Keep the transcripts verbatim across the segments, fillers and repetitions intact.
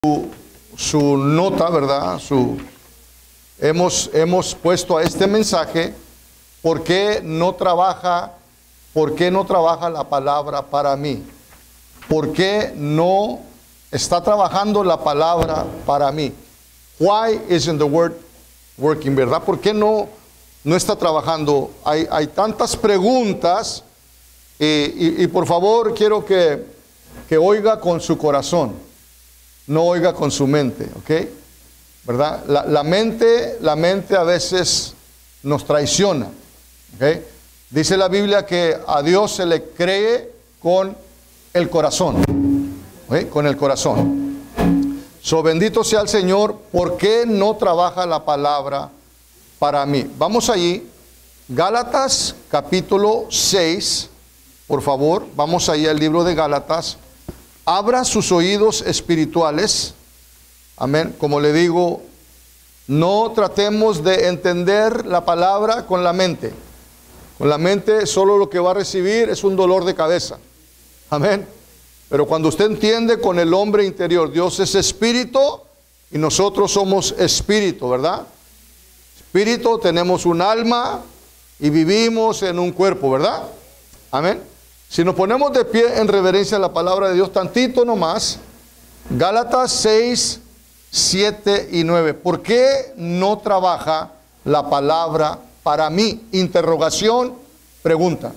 su, su nota, ¿verdad? Su, hemos, hemos puesto a este mensaje, ¿por qué no trabaja, por qué no trabaja la palabra para mí? ¿Por qué no está trabajando la palabra para mí? Why isn't the word working, ¿verdad? ¿Por qué no, no está trabajando? Hay, hay tantas preguntas y, y, y por favor quiero que, que oiga con su corazón. No oiga con su mente, ¿ok? ¿Verdad? La, la mente, la mente a veces nos traiciona, ¿ok? Dice la Biblia que a Dios se le cree con el corazón, ¿ok? Con el corazón. So, bendito sea el Señor. ¿Por qué no trabaja la palabra para mí? Vamos allí, Gálatas capítulo seis, por favor, vamos allí al libro de Gálatas. Abra sus oídos espirituales, amén. Como le digo, no tratemos de entender la palabra con la mente. Con la mente solo lo que va a recibir es un dolor de cabeza, amén. Pero cuando usted entiende con el hombre interior, Dios es espíritu y nosotros somos espíritu, ¿verdad? Espíritu, tenemos un alma y vivimos en un cuerpo, ¿verdad? Amén. Si nos ponemos de pie en reverencia a la palabra de Dios, tantito nomás, Gálatas seis, siete y nueve. ¿Por qué no trabaja la palabra para mí? Interrogación, pregunta.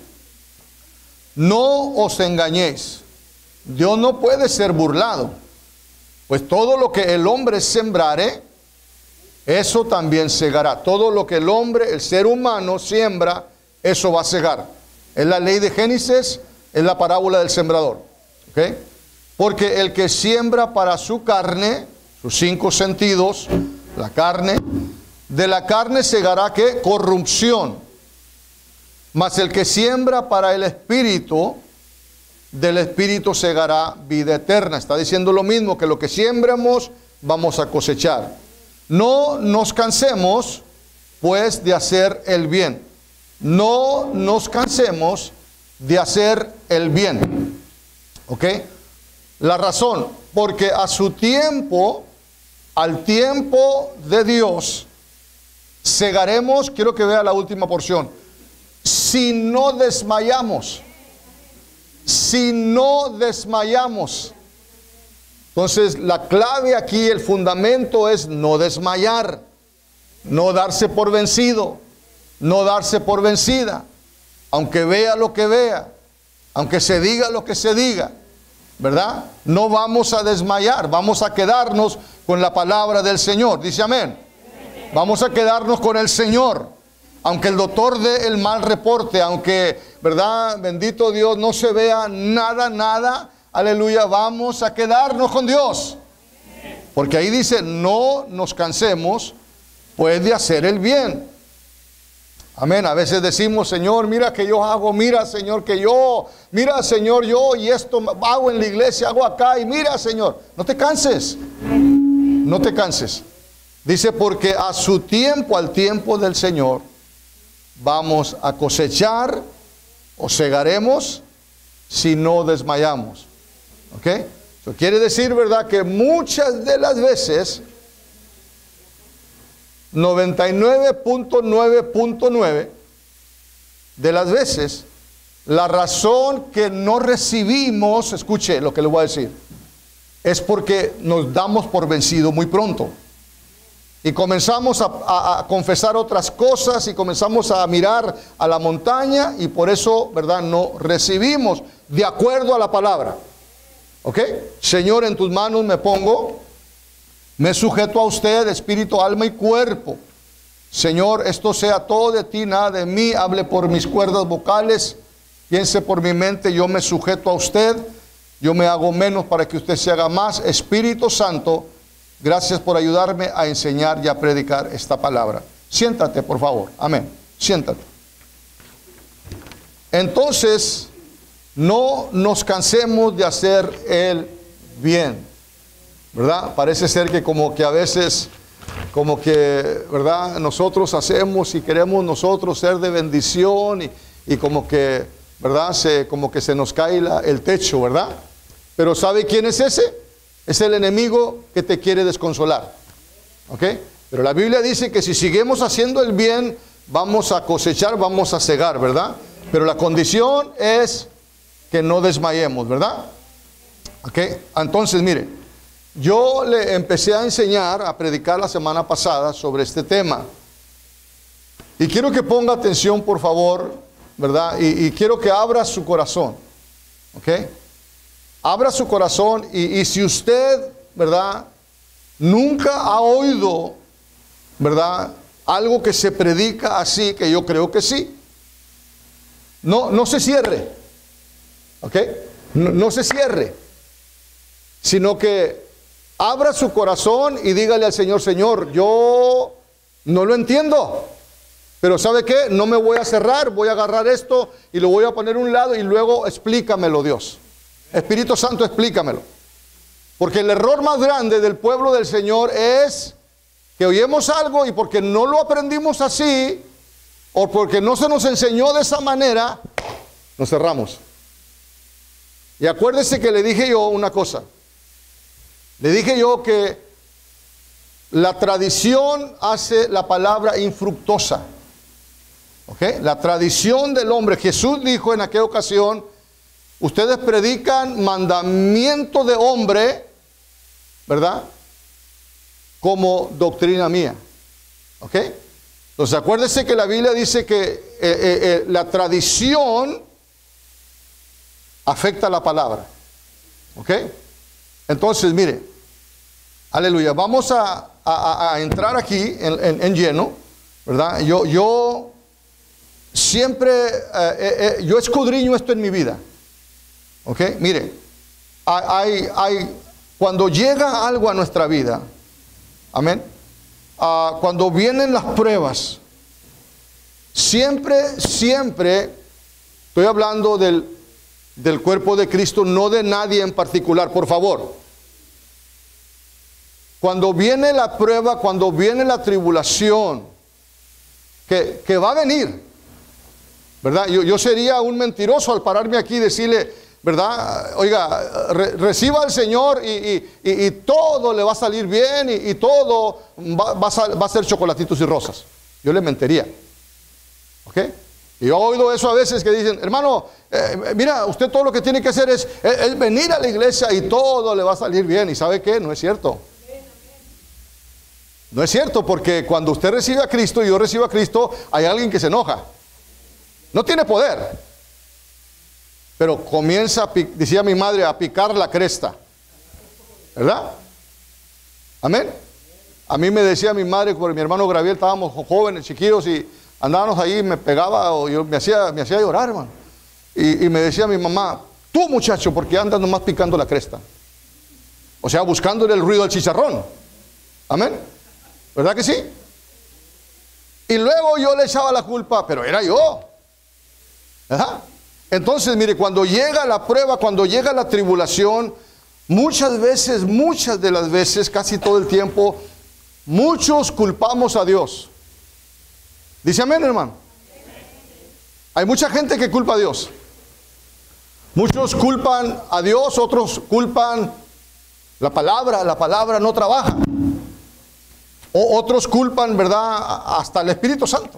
No os engañéis. Dios no puede ser burlado. Pues todo lo que el hombre sembrare, eso también segará. Todo lo que el hombre, el ser humano, siembra, eso va a segar. Es la ley de Génesis, es la parábola del sembrador. ¿Okay? Porque el que siembra para su carne, sus cinco sentidos, la carne, de la carne segará ¿qué? Corrupción. Mas el que siembra para el espíritu, del espíritu segará vida eterna. Está diciendo lo mismo, que lo que siembremos vamos a cosechar. No nos cansemos pues de hacer el bien. No nos cansemos de hacer el bien. ¿Ok? La razón, porque a su tiempo, al tiempo de Dios, segaremos, quiero que vea la última porción, si no desmayamos. Si no desmayamos. Entonces, la clave aquí, el fundamento es no desmayar, no darse por vencido. No darse por vencida, aunque vea lo que vea, aunque se diga lo que se diga, ¿verdad? No vamos a desmayar, vamos a quedarnos con la palabra del Señor. Dice amén. Vamos a quedarnos con el Señor, aunque el doctor dé el mal reporte, aunque, ¿verdad? Bendito Dios, no se vea nada, nada, aleluya, vamos a quedarnos con Dios. Porque ahí dice, no nos cansemos, pues, de hacer el bien. Amén. A veces decimos, Señor, mira que yo hago, mira, Señor, que yo, mira, Señor, yo y esto hago en la iglesia, hago acá y mira, Señor. No te canses, no te canses. Dice, porque a su tiempo, al tiempo del Señor, vamos a cosechar o segaremos si no desmayamos. ¿Ok? Eso quiere decir, ¿verdad?, que muchas de las veces, noventa y nueve punto nueve punto nueve de las veces, la razón que no recibimos, escuche lo que le voy a decir, es porque nos damos por vencido muy pronto. Y comenzamos a, a, a confesar otras cosas y comenzamos a mirar a la montaña y por eso, ¿verdad?, no recibimos de acuerdo a la palabra. ¿Ok? Señor, en tus manos me pongo. Me sujeto a usted, espíritu, alma y cuerpo. Señor, esto sea todo de ti, nada de mí. Hable por mis cuerdas vocales, piense por mi mente. Yo me sujeto a usted. Yo me hago menos para que usted se haga más. Espíritu Santo, gracias por ayudarme a enseñar y a predicar esta palabra. Siéntate, por favor. Amén. Siéntate. Entonces, no nos cansemos de hacer el bien. ¿Verdad? Parece ser que como que a veces, como que, ¿verdad?, nosotros hacemos y queremos nosotros ser de bendición y, y como que, ¿verdad?, se, como que se nos cae la, el techo, ¿verdad? Pero ¿sabe quién es ese? Es el enemigo que te quiere desconsolar. ¿Ok? Pero la Biblia dice que si seguimos haciendo el bien, vamos a cosechar, vamos a cegar, ¿verdad? Pero la condición es que no desmayemos, ¿verdad? ¿Ok? Entonces, mire, yo le empecé a enseñar, a predicar la semana pasada sobre este tema. Y quiero que ponga atención, por favor, ¿verdad? Y, y quiero que abra su corazón. ¿Ok? Abra su corazón y, y si usted, ¿verdad? Nunca ha oído, ¿verdad? Algo que se predica así, que yo creo que sí. No, no se cierre. ¿Ok? No, no se cierre. Sino que abra su corazón y dígale al Señor, Señor, yo no lo entiendo. Pero ¿sabe qué? No me voy a cerrar, voy a agarrar esto y lo voy a poner a un lado y luego explícamelo, Dios. Espíritu Santo, explícamelo. Porque el error más grande del pueblo del Señor es que oímos algo y porque no lo aprendimos así o porque no se nos enseñó de esa manera, nos cerramos. Y acuérdese que le dije yo una cosa. Le dije yo que la tradición hace la palabra infructuosa. ¿Ok? La tradición del hombre. Jesús dijo en aquella ocasión, ustedes predican mandamiento de hombre, ¿verdad? Como doctrina mía. ¿Ok? Entonces acuérdese que la Biblia dice que eh, eh, eh, la tradición afecta la palabra. ¿Ok? Entonces, mire, aleluya, vamos a, a, a entrar aquí en, en, en lleno, ¿verdad? Yo, yo siempre, eh, eh, yo escudriño esto en mi vida. ¿Ok? Mire, hay, hay, cuando llega algo a nuestra vida, amén, uh, cuando vienen las pruebas, siempre, siempre, estoy hablando del, del cuerpo de Cristo, no de nadie en particular, por favor. Cuando viene la prueba, cuando viene la tribulación, que, que va a venir, ¿verdad? Yo, yo sería un mentiroso al pararme aquí y decirle, ¿verdad? Oiga, re, reciba al Señor y, y, y, y todo le va a salir bien y, y todo va, va, a, va a ser chocolatitos y rosas. Yo le mentiría. ¿Ok? Y yo he oído eso a veces que dicen, hermano, eh, mira, usted todo lo que tiene que hacer es, es, es venir a la iglesia y todo le va a salir bien. ¿Y sabe qué? No es cierto. No es cierto, porque cuando usted recibe a Cristo y yo recibo a Cristo, hay alguien que se enoja. No tiene poder. Pero comienza, a, decía mi madre, a picar la cresta. ¿Verdad? Amén. A mí me decía mi madre, por mi hermano Gabriel, estábamos jóvenes, chiquillos, y andábamos ahí, me pegaba, o yo me hacía, me hacía llorar, hermano. Y, y me decía mi mamá, tú muchacho, porque andas nomás picando la cresta. O sea, buscándole el ruido al chicharrón. Amén. ¿Verdad que sí? Y luego yo le echaba la culpa, pero era yo. ¿Verdad? Entonces, mire, cuando llega la prueba, cuando llega la tribulación, muchas veces, muchas de las veces, casi todo el tiempo, muchos culpamos a Dios. Dice amén, hermano. Hay mucha gente que culpa a Dios. Muchos culpan a Dios, otros culpan la palabra, la palabra no trabaja. O otros culpan, ¿verdad?, hasta el Espíritu Santo.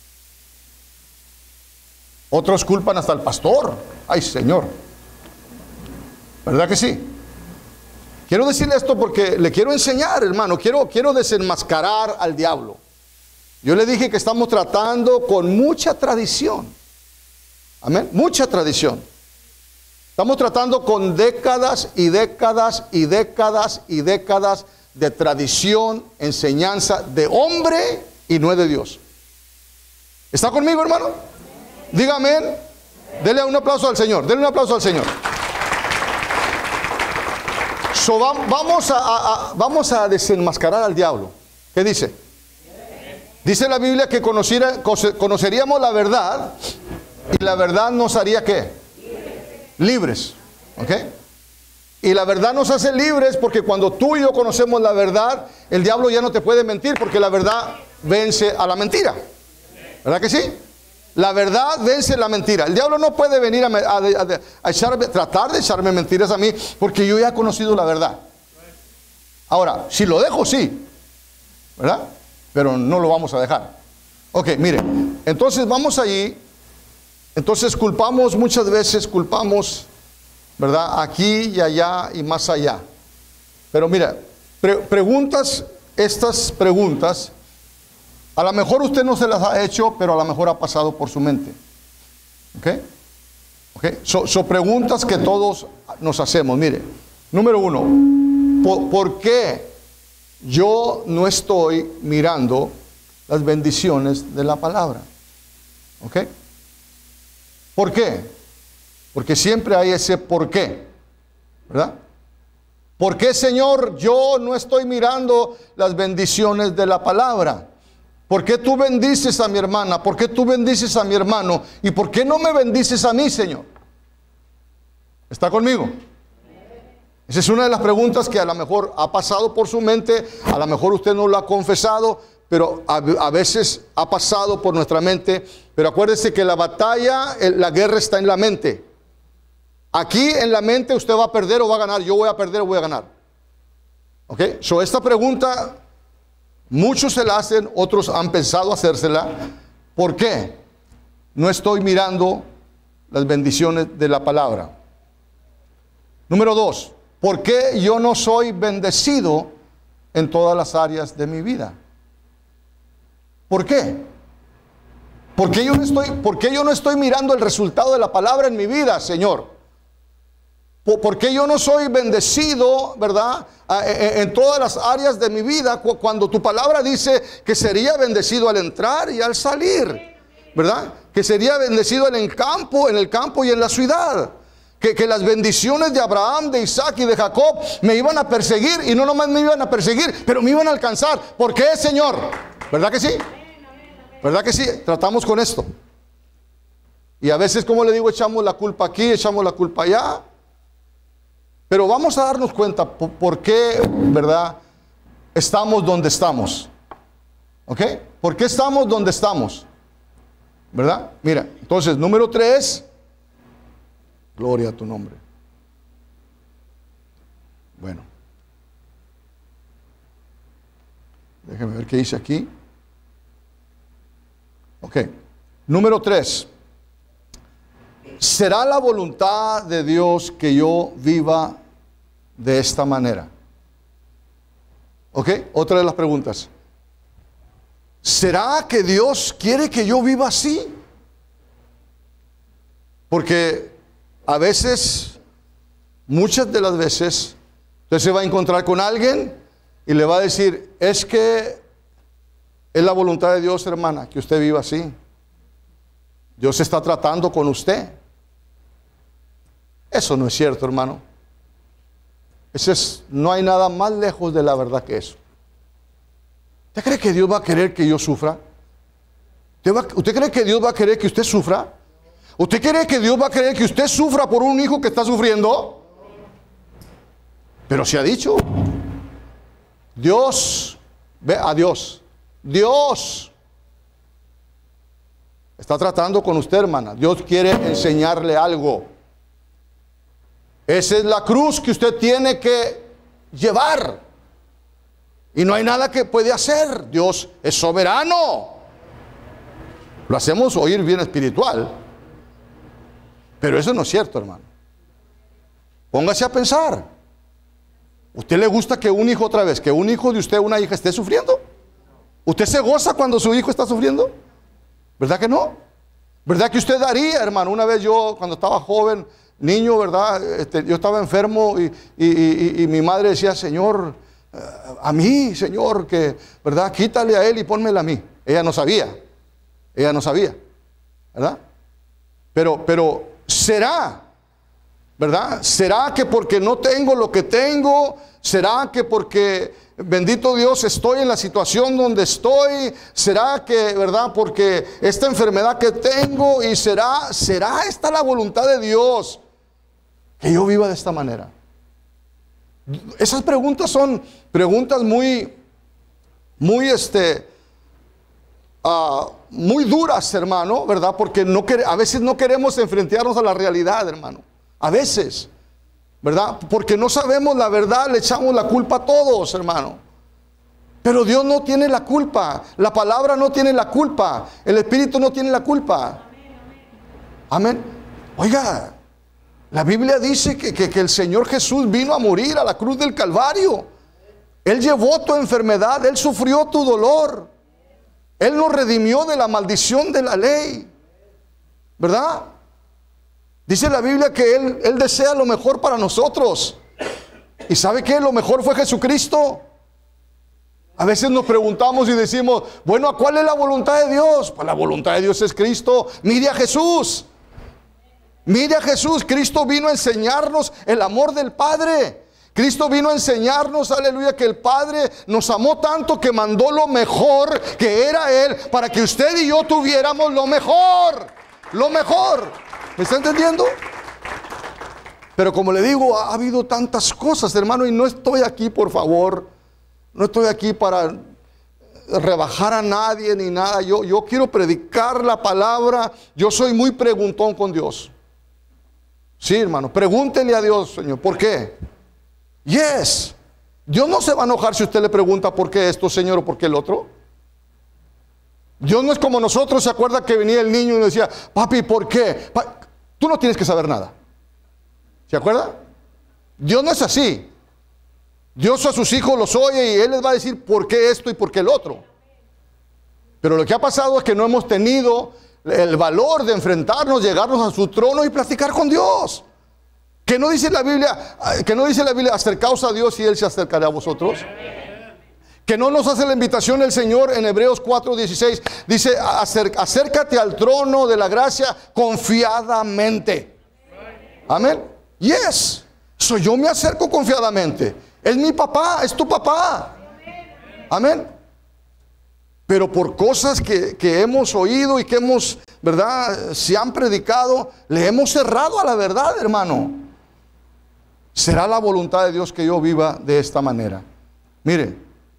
Otros culpan hasta el pastor. Ay, Señor. ¿Verdad que sí? Quiero decirle esto porque le quiero enseñar, hermano. Quiero, quiero desenmascarar al diablo. Yo le dije que estamos tratando con mucha tradición. Amén. Mucha tradición. Estamos tratando con décadas y décadas y décadas y décadas de tradición, enseñanza de hombre y no de Dios. ¿Está conmigo, hermano? Dígame. Dele un aplauso al Señor. Dele un aplauso al Señor. So, vamos, a, a, a, vamos a desenmascarar al diablo. ¿Qué dice? Dice la Biblia que conociera, conoceríamos la verdad y la verdad nos haría ¿qué? Libres. ¿Ok? Y la verdad nos hace libres porque cuando tú y yo conocemos la verdad, el diablo ya no te puede mentir porque la verdad vence a la mentira. ¿Verdad que sí? La verdad vence la mentira. El diablo no puede venir a, a, a, a echarme, tratar de echarme mentiras a mí porque yo ya he conocido la verdad. Ahora, si lo dejo, sí, ¿verdad? Pero no lo vamos a dejar. Ok, mire, entonces vamos allí. Entonces culpamos muchas veces, culpamos, ¿verdad? Aquí y allá y más allá. Pero mira, pre preguntas, estas preguntas, a lo mejor usted no se las ha hecho, pero a lo mejor ha pasado por su mente. ¿Ok? ¿Ok? Son so preguntas que todos nos hacemos. Mire, número uno, ¿por, ¿por qué yo no estoy mirando las bendiciones de la palabra? ¿Ok? ¿Por qué? Porque siempre hay ese por qué, ¿verdad? ¿Por qué, Señor, yo no estoy mirando las bendiciones de la palabra? ¿Por qué tú bendices a mi hermana? ¿Por qué tú bendices a mi hermano? ¿Y por qué no me bendices a mí, Señor? ¿Está conmigo? Esa es una de las preguntas que a lo mejor ha pasado por su mente, a lo mejor usted no lo ha confesado, pero a, a veces ha pasado por nuestra mente. Pero acuérdese que la batalla, la guerra está en la mente. Aquí en la mente usted va a perder o va a ganar. Yo voy a perder o voy a ganar. ¿Ok? So, esta pregunta muchos se la hacen, otros han pensado hacérsela. ¿Por qué no estoy mirando las bendiciones de la palabra? Número dos, ¿por qué yo no soy bendecido en todas las áreas de mi vida? ¿Por qué? ¿Por qué yo no estoy, por qué yo no estoy mirando el resultado de la palabra en mi vida, Señor? ¿Por qué yo no soy bendecido, verdad, en todas las áreas de mi vida cuando tu palabra dice que sería bendecido al entrar y al salir, verdad? Que sería bendecido en el campo, en el campo y en la ciudad. Que, que las bendiciones de Abraham, de Isaac y de Jacob me iban a perseguir, y no nomás me iban a perseguir, pero me iban a alcanzar. ¿Por qué, Señor? ¿Verdad que sí? ¿Verdad que sí? Tratamos con esto. Y a veces, como le digo, echamos la culpa aquí, echamos la culpa allá. Pero vamos a darnos cuenta por, por qué, ¿verdad?, estamos donde estamos. ¿Ok? ¿Por qué estamos donde estamos? ¿Verdad? Mira, entonces, número tres. Gloria a tu nombre. Bueno. Déjeme ver qué dice aquí. Ok. Número tres. ¿Será la voluntad de Dios que yo viva de esta manera? Ok. Otra de las preguntas. ¿Será que Dios quiere que yo viva así? Porque a veces, muchas de las veces, usted se va a encontrar con alguien y le va a decir, es que es la voluntad de Dios, hermana, que usted viva así. Dios está tratando con usted. Eso no es cierto, hermano. Ese es, no hay nada más lejos de la verdad que eso. ¿Usted cree que Dios va a querer que yo sufra? ¿Usted, va, ¿Usted cree que Dios va a querer que usted sufra? ¿Usted cree que Dios va a querer que usted sufra por un hijo que está sufriendo? Pero se ha dicho. Dios, ve a Dios. Dios está tratando con usted, hermana. Dios quiere enseñarle algo. Esa es la cruz que usted tiene que llevar. Y no hay nada que puede hacer. Dios es soberano. Lo hacemos oír bien espiritual. Pero eso no es cierto, hermano. Póngase a pensar. ¿Usted le gusta que un hijo otra vez, que un hijo de usted, una hija esté sufriendo? ¿Usted se goza cuando su hijo está sufriendo? ¿Verdad que no? ¿Verdad que usted daría, hermano? Una vez yo, cuando estaba joven, niño, ¿verdad? Este, yo estaba enfermo y, y, y, y mi madre decía, Señor, a mí, Señor, que, ¿verdad? Quítale a él y pónmela a mí. Ella no sabía. Ella no sabía. ¿Verdad? Pero, pero, ¿será? ¿Verdad? ¿Será que porque no tengo lo que tengo? ¿Será que porque, bendito Dios, estoy en la situación donde estoy? ¿Será que, verdad, porque esta enfermedad que tengo? ¿Y será, será esta la voluntad de Dios que yo viva de esta manera? Esas preguntas son preguntas muy, muy, este, uh, muy duras, hermano, ¿verdad? Porque no quer- a veces no queremos enfrentarnos a la realidad, hermano. A veces, ¿verdad? Porque no sabemos la verdad, le echamos la culpa a todos, hermano. Pero Dios no tiene la culpa, la palabra no tiene la culpa, el Espíritu no tiene la culpa. Amén. Oiga, la Biblia dice que, que, que el Señor Jesús vino a morir a la cruz del Calvario. Él llevó tu enfermedad, Él sufrió tu dolor. Él nos redimió de la maldición de la ley, ¿verdad? Dice la Biblia que Él, Él desea lo mejor para nosotros. ¿Y sabe qué? Lo mejor fue Jesucristo. A veces nos preguntamos y decimos, bueno, ¿cuál es la voluntad de Dios? Pues la voluntad de Dios es Cristo. Mire a Jesús. Mire a Jesús. Cristo vino a enseñarnos el amor del Padre. Cristo vino a enseñarnos, aleluya, que el Padre nos amó tanto que mandó lo mejor que era Él para que usted y yo tuviéramos lo mejor. Lo mejor. ¿Me está entendiendo? Pero como le digo, ha habido tantas cosas, hermano, y no estoy aquí, por favor, no estoy aquí para rebajar a nadie ni nada. Yo, yo quiero predicar la palabra. Yo soy muy preguntón con Dios. Sí, hermano, pregúntele a Dios, Señor, ¿por qué? Yes. Dios no se va a enojar si usted le pregunta por qué esto, Señor, o por qué el otro. Dios no es como nosotros. ¿Se acuerda que venía el niño y nos decía, papi, ¿por qué? Pa- Tú no tienes que saber nada. ¿Se acuerda? Dios no es así. Dios a sus hijos los oye y Él les va a decir por qué esto y por qué el otro. Pero lo que ha pasado es que no hemos tenido el valor de enfrentarnos, llegarnos a su trono y platicar con Dios. Que no dice la Biblia, que no dice la Biblia, acercaos a Dios y Él se acercará a vosotros. Que no nos hace la invitación el Señor en Hebreos cuatro dieciséis. Dice, acércate al trono de la gracia confiadamente. Amén. Yes. So yo me acerco confiadamente. Es mi papá, es tu papá. Amén. Pero por cosas que, que hemos oído y que hemos, ¿verdad? Se han predicado, le hemos cerrado a la verdad, hermano. ¿Será la voluntad de Dios que yo viva de esta manera? Mire,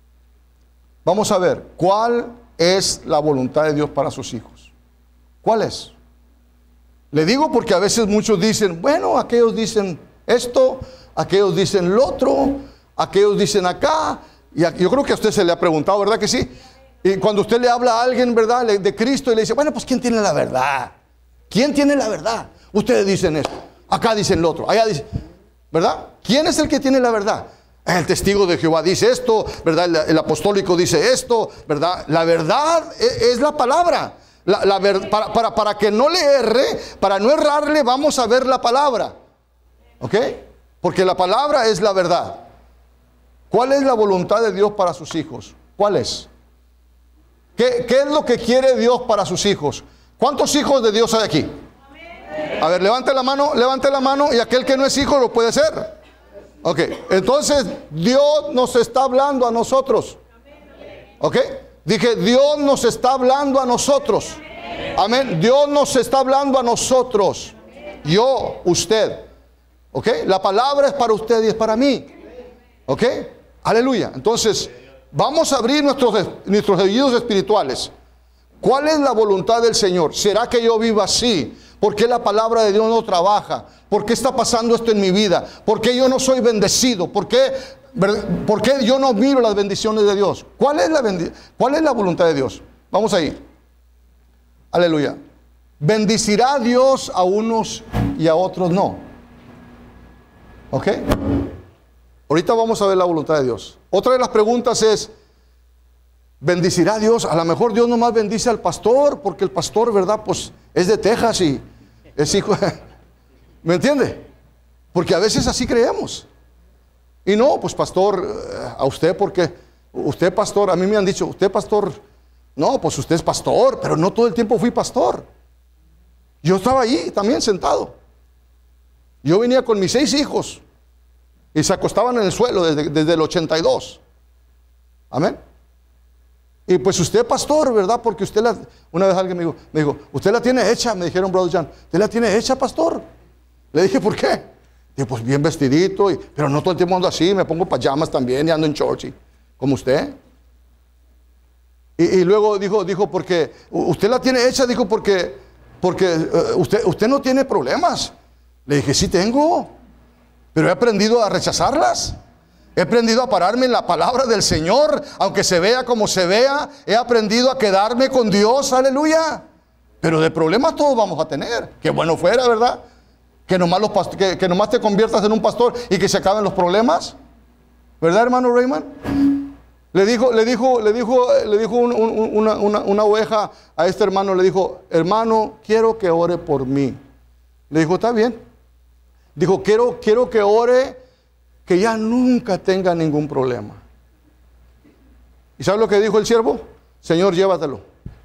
vamos a ver, ¿cuál es la voluntad de Dios para sus hijos? ¿Cuál es? Le digo porque a veces muchos dicen, bueno, aquellos dicen esto, aquellos dicen lo otro, aquellos dicen acá. Y yo creo que a usted se le ha preguntado, ¿verdad que sí? Y cuando usted le habla a alguien, ¿verdad?, de Cristo, y le dice, bueno, pues ¿quién tiene la verdad? ¿Quién tiene la verdad? Ustedes dicen esto, acá dicen lo otro, allá dicen, ¿verdad? ¿Quién es el que tiene la verdad? El testigo de Jehová dice esto, ¿verdad? El, el apostólico dice esto, ¿verdad? La verdad es, es la palabra. La, la ver, para, para, para que no le erre, para no errarle, vamos a ver la palabra. ¿Ok? Porque la palabra es la verdad. ¿Cuál es la voluntad de Dios para sus hijos? ¿Cuál es? ¿Qué, qué es lo que quiere Dios para sus hijos? ¿Cuántos hijos de Dios hay aquí? A ver, levante la mano, levante la mano, y aquel que no es hijo lo puede ser. Ok, entonces Dios nos está hablando a nosotros. Ok, dije, Dios nos está hablando a nosotros. Amén, Dios nos está hablando a nosotros. Yo, usted. Ok, la palabra es para usted y es para mí. Ok, aleluya. Entonces, vamos a abrir nuestros, nuestros oídos espirituales. ¿Cuál es la voluntad del Señor? ¿Será que yo viva así? ¿Por qué la palabra de Dios no trabaja? ¿Por qué está pasando esto en mi vida? ¿Por qué yo no soy bendecido? ¿Por qué, por qué yo no miro las bendiciones de Dios? ¿Cuál es la bendi- ¿Cuál es la voluntad de Dios? Vamos ahí. Aleluya. Bendecirá Dios a unos y a otros no. ¿Ok? Ahorita vamos a ver la voluntad de Dios. Otra de las preguntas es, ¿bendecirá Dios? A lo mejor Dios nomás bendice al pastor, porque el pastor, ¿verdad? Pues es de Texas y es hijo. ¿Me entiende? Porque a veces así creemos. Y no, pues pastor, a usted, porque usted pastor, a mí me han dicho, usted pastor, no, pues usted es pastor, pero no todo el tiempo fui pastor. Yo estaba ahí también sentado. Yo venía con mis seis hijos y se acostaban en el suelo desde, desde el ochenta y dos. Amén. Y pues usted pastor, ¿verdad? Porque usted la... Una vez alguien me dijo, me dijo, ¿usted la tiene hecha? Me dijeron, Brother John, ¿usted la tiene hecha, pastor? Le dije, ¿por qué? Dije, pues bien vestidito, y, pero no todo el tiempo ando así, me pongo pajamas también y ando en shorts, y, como usted. Y, y luego dijo, dijo, porque usted la tiene hecha, dijo, porque, porque uh, usted, usted no tiene problemas. Le dije, sí tengo. pero he aprendido a rechazarlas. He aprendido a pararme en la palabra del Señor, aunque se vea como se vea. He aprendido a quedarme con Dios, aleluya. Pero de problemas todos vamos a tener. Qué bueno fuera, ¿verdad? Que nomás, los past- que, que nomás te conviertas en un pastor y que se acaben los problemas. ¿Verdad, hermano Raymond? Le dijo, le dijo, le dijo, le dijo un, un, una, una, una oveja a este hermano, le dijo, hermano, quiero que ore por mí. Le dijo, está bien. Dijo, quiero, quiero que ore que ya nunca tenga ningún problema. ¿Y sabe lo que dijo el siervo? Señor, llévatelo.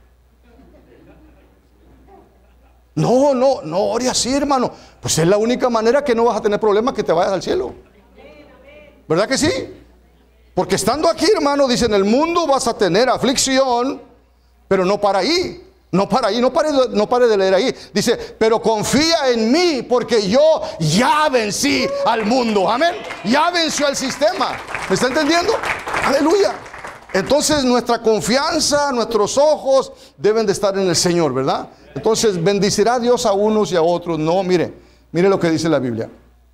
No, no, no ore así, hermano. Pues es la única manera que no vas a tener problemas, que te vayas al cielo. ¿Verdad que sí? Porque estando aquí, hermano, dice, en el mundo vas a tener aflicción, pero no para ahí. No para ahí, no pare, no pare de leer ahí. Dice, pero confía en mí, porque yo ya vencí al mundo. Amén. Ya venció al sistema. ¿Me está entendiendo? Aleluya. Entonces nuestra confianza, nuestros ojos deben de estar en el Señor, ¿verdad? Entonces, ¿bendecirá Dios a unos y a otros? No, mire, mire lo que dice la Biblia.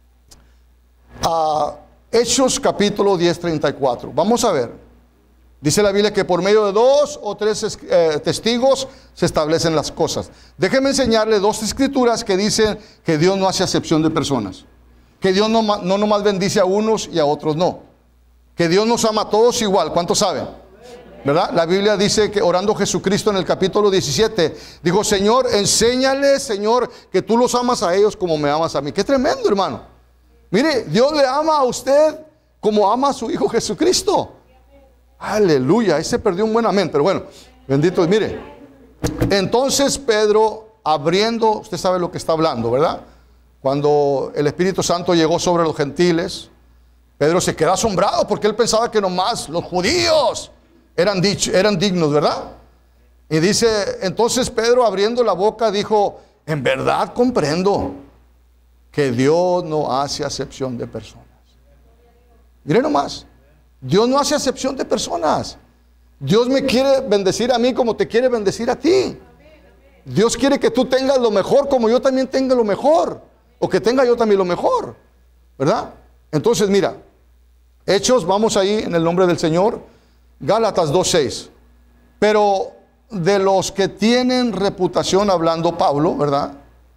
Uh, Hechos capítulo diez, treinta y cuatro. Vamos a ver. Dice la Biblia que por medio de dos o tres eh, testigos se establecen las cosas. Déjenme enseñarle dos escrituras que dicen que Dios no hace acepción de personas. Que Dios no, no nomás bendice a unos y a otros no. Que Dios nos ama a todos igual. ¿Cuántos saben? ¿Verdad? La Biblia dice que orando Jesucristo en el capítulo diecisiete, dijo, Señor, enséñale, Señor, que tú los amas a ellos como me amas a mí. Qué tremendo, hermano. Mire, Dios le ama a usted como ama a su Hijo Jesucristo. Aleluya, ahí se perdió un buen amén, pero bueno, bendito, mire. Entonces Pedro, abriendo, usted sabe lo que está hablando, ¿verdad? Cuando el Espíritu Santo llegó sobre los gentiles, Pedro se quedó asombrado porque él pensaba que nomás los judíos eran, dich- eran dignos, ¿verdad? Y dice, entonces Pedro abriendo la boca dijo, en verdad comprendo que Dios no hace acepción de personas. Mire nomás. Dios no hace acepción de personas. Dios me quiere bendecir a mí como te quiere bendecir a ti. Dios quiere que tú tengas lo mejor como yo también tenga lo mejor. O que tenga yo también lo mejor. ¿Verdad? Entonces mira, Hechos, vamos ahí en el nombre del Señor. Gálatas dos seis. Pero de los que tienen reputación, hablando Pablo, ¿verdad?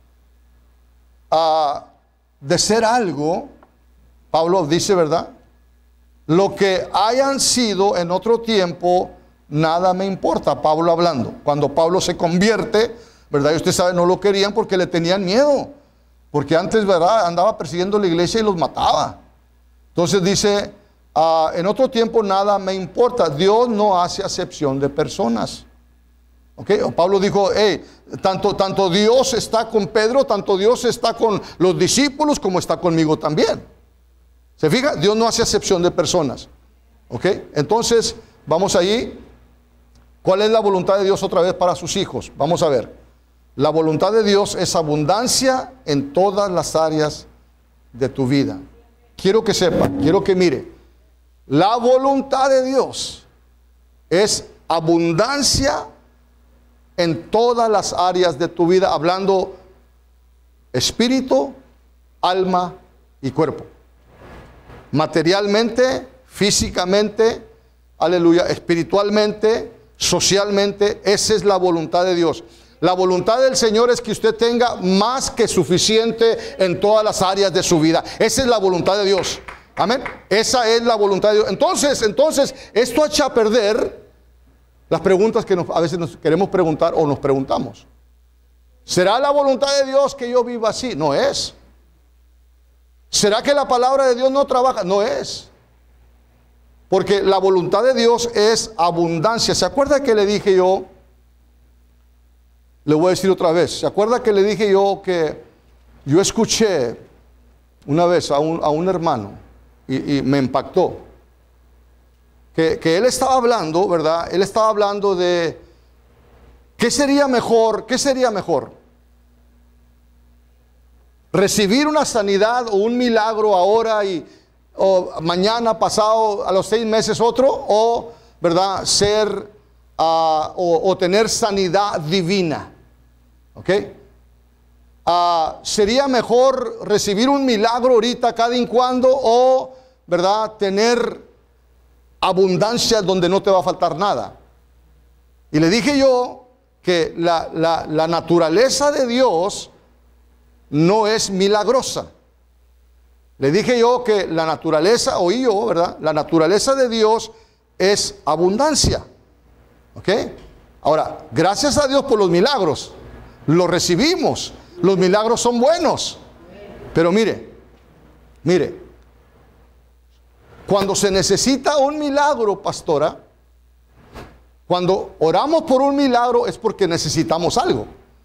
Ah, de ser algo, Pablo dice, ¿verdad? Lo que hayan sido en otro tiempo, nada me importa. Pablo hablando. Cuando Pablo se convierte, ¿verdad? Y usted sabe, no lo querían porque le tenían miedo. Porque antes, ¿verdad? Andaba persiguiendo la iglesia y los mataba. Entonces dice, uh, en otro tiempo nada me importa. Dios no hace acepción de personas. ¿Ok? O Pablo dijo, hey, tanto, tanto Dios está con Pedro, tanto Dios está con los discípulos como está conmigo también. ¿Se fija? Dios no hace acepción de personas. ¿Ok? Entonces, vamos allí. ¿Cuál es la voluntad de Dios otra vez para sus hijos? Vamos a ver. La voluntad de Dios es abundancia en todas las áreas de tu vida. Quiero que sepa, quiero que mire. La voluntad de Dios es abundancia en todas las áreas de tu vida, hablando espíritu, alma y cuerpo. Materialmente, físicamente, aleluya, espiritualmente, socialmente, esa es la voluntad de Dios. La voluntad del Señor es que usted tenga más que suficiente en todas las áreas de su vida. Esa es la voluntad de Dios. Amén. Esa es la voluntad de Dios. Entonces, entonces, esto echa a perder las preguntas que nos, a veces nos queremos preguntar o nos preguntamos. ¿Será la voluntad de Dios que yo viva así? No es. ¿Será que la palabra de Dios no trabaja? No es. Porque la voluntad de Dios es abundancia. ¿Se acuerda que le dije yo? Le voy a decir otra vez. ¿Se acuerda que le dije yo que yo escuché una vez a un, a un hermano y, y me impactó? Que, que él estaba hablando, ¿verdad? Él estaba hablando de ¿qué sería mejor? ¿Qué sería mejor? Recibir una sanidad o un milagro ahora y o mañana, pasado, a los seis meses otro, o, ¿verdad? Ser uh, o, o tener sanidad divina. ¿Ok? Uh, ¿Sería mejor recibir un milagro ahorita cada y cuando o, verdad, tener abundancia donde no te va a faltar nada? Y le dije yo que la, la, la naturaleza de Dios no es milagrosa. Le dije yo que la naturaleza, oí yo, ¿verdad? La naturaleza de Dios es abundancia. ¿Ok? Ahora, gracias a Dios por los milagros. Los recibimos. Los milagros son buenos. Pero mire, mire, cuando se necesita un milagro, pastora, cuando oramos por un milagro es porque necesitamos algo.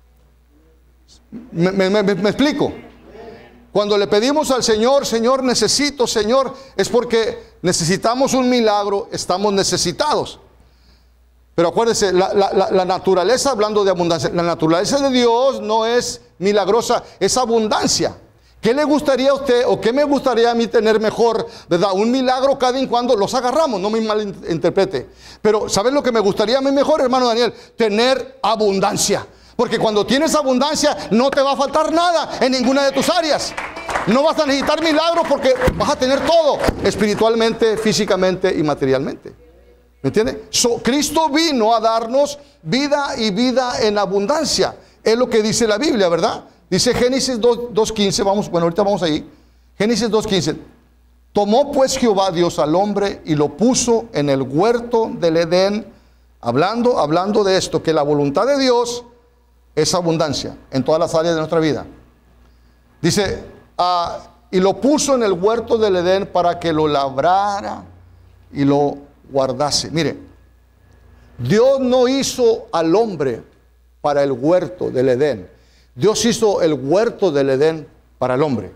¿Me, me, me, me explico? Cuando le pedimos al Señor, Señor, necesito, Señor, es porque necesitamos un milagro, estamos necesitados. Pero acuérdese, la, la, la, la naturaleza, hablando de abundancia, la naturaleza de Dios no es milagrosa, es abundancia. ¿Qué le gustaría a usted o qué me gustaría a mí tener mejor, verdad? Un milagro cada y cuando los agarramos, no me malinterprete. Pero ¿sabes lo que me gustaría a mí mejor, hermano Daniel? Tener abundancia. Porque cuando tienes abundancia no te va a faltar nada en ninguna de tus áreas. No vas a necesitar milagros porque vas a tener todo, espiritualmente, físicamente y materialmente. ¿Me entiende? So, Cristo vino a darnos vida y vida en abundancia. Es lo que dice la Biblia, ¿verdad? Dice Génesis dos quince, vamos, bueno, ahorita vamos ahí. Génesis dos quince. Tomó pues Jehová Dios al hombre y lo puso en el huerto del Edén. Hablando, hablando de esto, que la voluntad de Dios es abundancia en todas las áreas de nuestra vida. Dice, ah, y lo puso en el huerto del Edén para que lo labrara y lo guardase. Mire, Dios no hizo al hombre para el huerto del Edén. Dios hizo el huerto del Edén para el hombre.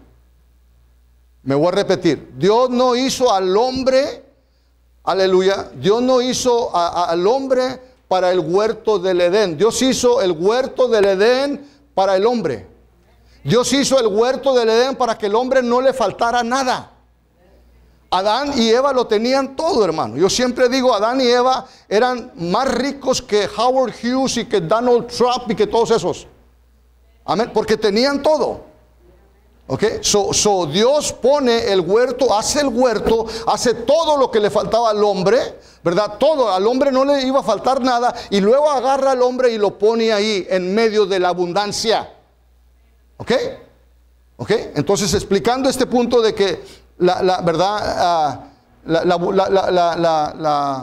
Me voy a repetir. Dios no hizo al hombre, aleluya, Dios no hizo a, a, al hombre para el huerto del Edén. Dios hizo el huerto del Edén para el hombre. Dios hizo el huerto del Edén para que el hombre no le faltara nada. Adán y Eva lo tenían todo, hermano. Yo siempre digo, Adán y Eva eran más ricos que Howard Hughes y que Donald Trump y que todos esos. Amén, porque tenían todo. Ok, so, so Dios pone el huerto, hace el huerto, hace todo lo que le faltaba al hombre, ¿verdad? Todo, al hombre no le iba a faltar nada, y luego agarra al hombre y lo pone ahí en medio de la abundancia. ¿Ok? ¿Ok? Entonces, explicando este punto de que la, la verdad, uh, la, la, la, la, la, la, la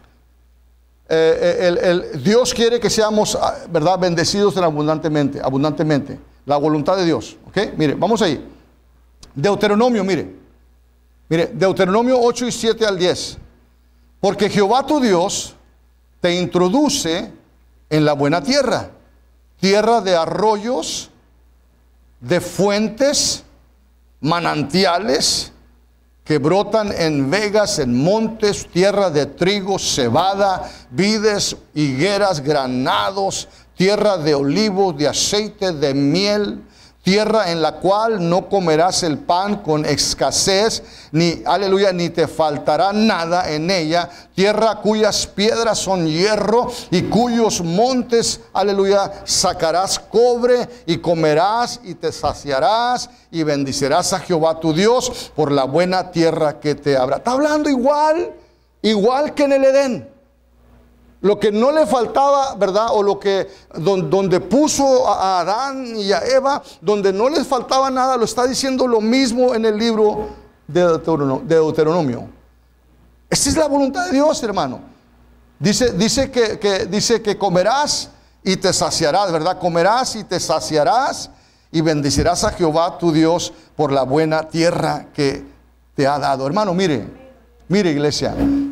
eh, el, el, Dios quiere que seamos, verdad, bendecidos en abundantemente, abundantemente. La voluntad de Dios, ¿ok? Mire, vamos ahí. Deuteronomio, mire. Mire, Deuteronomio ocho y siete al diez. Porque Jehová tu Dios te introduce en la buena tierra, tierra de arroyos, de fuentes, manantiales, que brotan en vegas, en montes, tierra de trigo, cebada, vides, higueras, granados, tierra de olivos, de aceite, de miel, tierra en la cual no comerás el pan con escasez, ni, aleluya, ni te faltará nada en ella, tierra cuyas piedras son hierro y cuyos montes, aleluya, sacarás cobre y comerás y te saciarás y bendicirás a Jehová tu Dios por la buena tierra que te habrá. Está hablando igual, igual que en el Edén. Lo que no le faltaba, ¿verdad? O lo que, donde, donde puso a Adán y a Eva, donde no les faltaba nada, lo está diciendo lo mismo en el libro de Deuteronomio. De Deuteronomio. Esta es la voluntad de Dios, hermano. Dice, dice, que, que, dice que comerás y te saciarás, ¿verdad? Comerás y te saciarás y bendecirás a Jehová tu Dios por la buena tierra que te ha dado. Hermano, mire, mire, iglesia.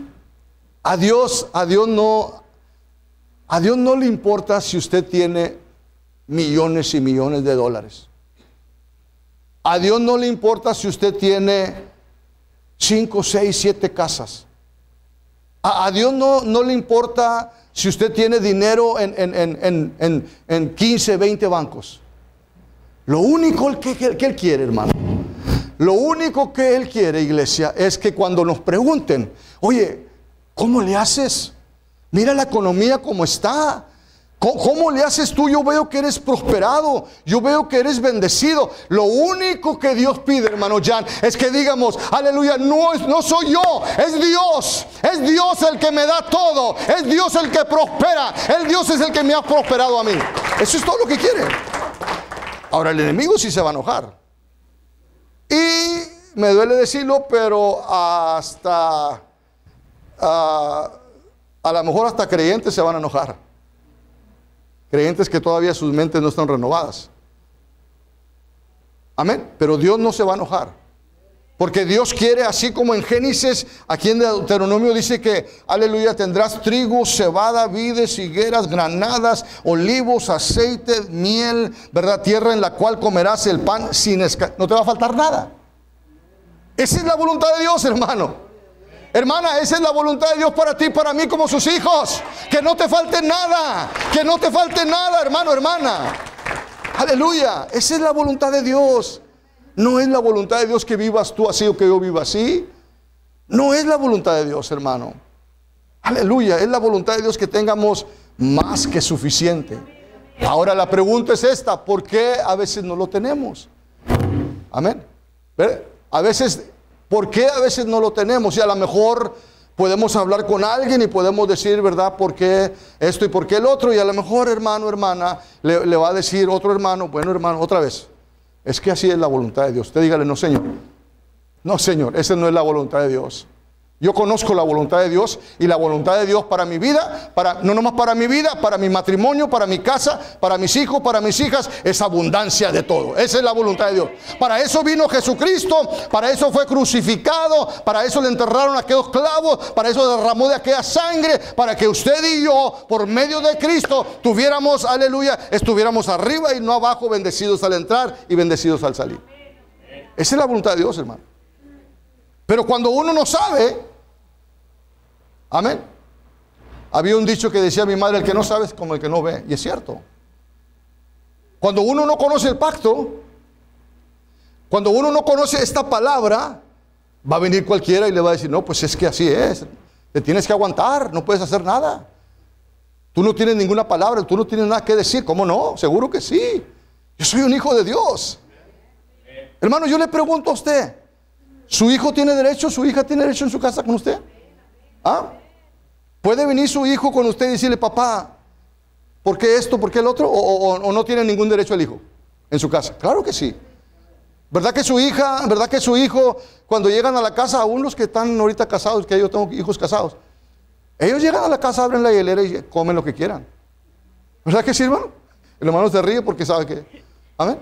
A Dios, a Dios no, a Dios no le importa si usted tiene millones y millones de dólares. A Dios no le importa si usted tiene cinco, seis, siete casas. A, a Dios no, no le importa si usted tiene dinero en, en, en, en, en, en quince, veinte bancos. Lo único que, que, que Él quiere, hermano, lo único que Él quiere, iglesia, es que cuando nos pregunten, oye, ¿cómo le haces? Mira la economía como está. ¿Cómo le haces tú? Yo veo que eres prosperado, yo veo que eres bendecido. Lo único que Dios pide, hermano Jan, es que digamos, aleluya, no, no soy yo, es Dios. Es Dios el que me da todo, es Dios el que prospera, el Dios es el que me ha prosperado a mí. Eso es todo lo que quiere. Ahora el enemigo sí se va a enojar. Y me duele decirlo, pero hasta, uh, a lo mejor hasta creyentes se van a enojar. Creyentes que todavía sus mentes no están renovadas. Amén. Pero Dios no se va a enojar. Porque Dios quiere, así como en Génesis, aquí en Deuteronomio dice que, aleluya, tendrás trigo, cebada, vides, higueras, granadas, olivos, aceite, miel, ¿verdad? Tierra en la cual comerás el pan sin escasez. No te va a faltar nada. Esa es la voluntad de Dios, hermano. Hermana, esa es la voluntad de Dios para ti, para mí, como sus hijos. Que no te falte nada. Que no te falte nada, hermano, hermana. Aleluya. Esa es la voluntad de Dios. No es la voluntad de Dios que vivas tú así o que yo viva así. No es la voluntad de Dios, hermano. Aleluya. Es la voluntad de Dios que tengamos más que suficiente. Ahora la pregunta es esta: ¿por qué a veces no lo tenemos? Amén. A veces... ¿Por qué a veces no lo tenemos? Y a lo mejor podemos hablar con alguien y podemos decir, ¿verdad? ¿Por qué esto y por qué el otro? Y a lo mejor, hermano, hermana, le, le va a decir otro hermano, bueno, hermano, otra vez, es que así es la voluntad de Dios. Usted dígale, no, Señor. No, Señor, esa no es la voluntad de Dios. Yo conozco la voluntad de Dios, y la voluntad de Dios para mi vida, para, no nomás para mi vida, para mi matrimonio, para mi casa, para mis hijos, para mis hijas, es abundancia de todo. Esa es la voluntad de Dios. Para eso vino Jesucristo, para eso fue crucificado, para eso le enterraron aquellos clavos, para eso derramó de aquella sangre, para que usted y yo, por medio de Cristo, tuviéramos, aleluya, estuviéramos arriba y no abajo, bendecidos al entrar y bendecidos al salir. Esa es la voluntad de Dios, hermano. Pero cuando uno no sabe, amén. Había un dicho que decía mi madre: el que no sabe es como el que no ve. Y es cierto. Cuando uno no conoce el pacto, cuando uno no conoce esta palabra, va a venir cualquiera y le va a decir: no, pues es que así es. Te tienes que aguantar, no puedes hacer nada. Tú no tienes ninguna palabra, tú no tienes nada que decir. ¿Cómo no? Seguro que sí. Yo soy un hijo de Dios. Hermano, yo le pregunto a usted: ¿su hijo tiene derecho, su hija tiene derecho en su casa con usted? ¿Ah? ¿Puede venir su hijo con usted y decirle: papá, ¿por qué esto, por qué el otro? ¿O, o, o no tiene ningún derecho el hijo en su casa? Claro que sí. ¿Verdad que su hija, verdad que su hijo, cuando llegan a la casa, aún los que están ahorita casados, que yo tengo hijos casados, ellos llegan a la casa, abren la hielera y comen lo que quieran? ¿Verdad que sí, hermano? El hermano se ríe porque sabe que, amén.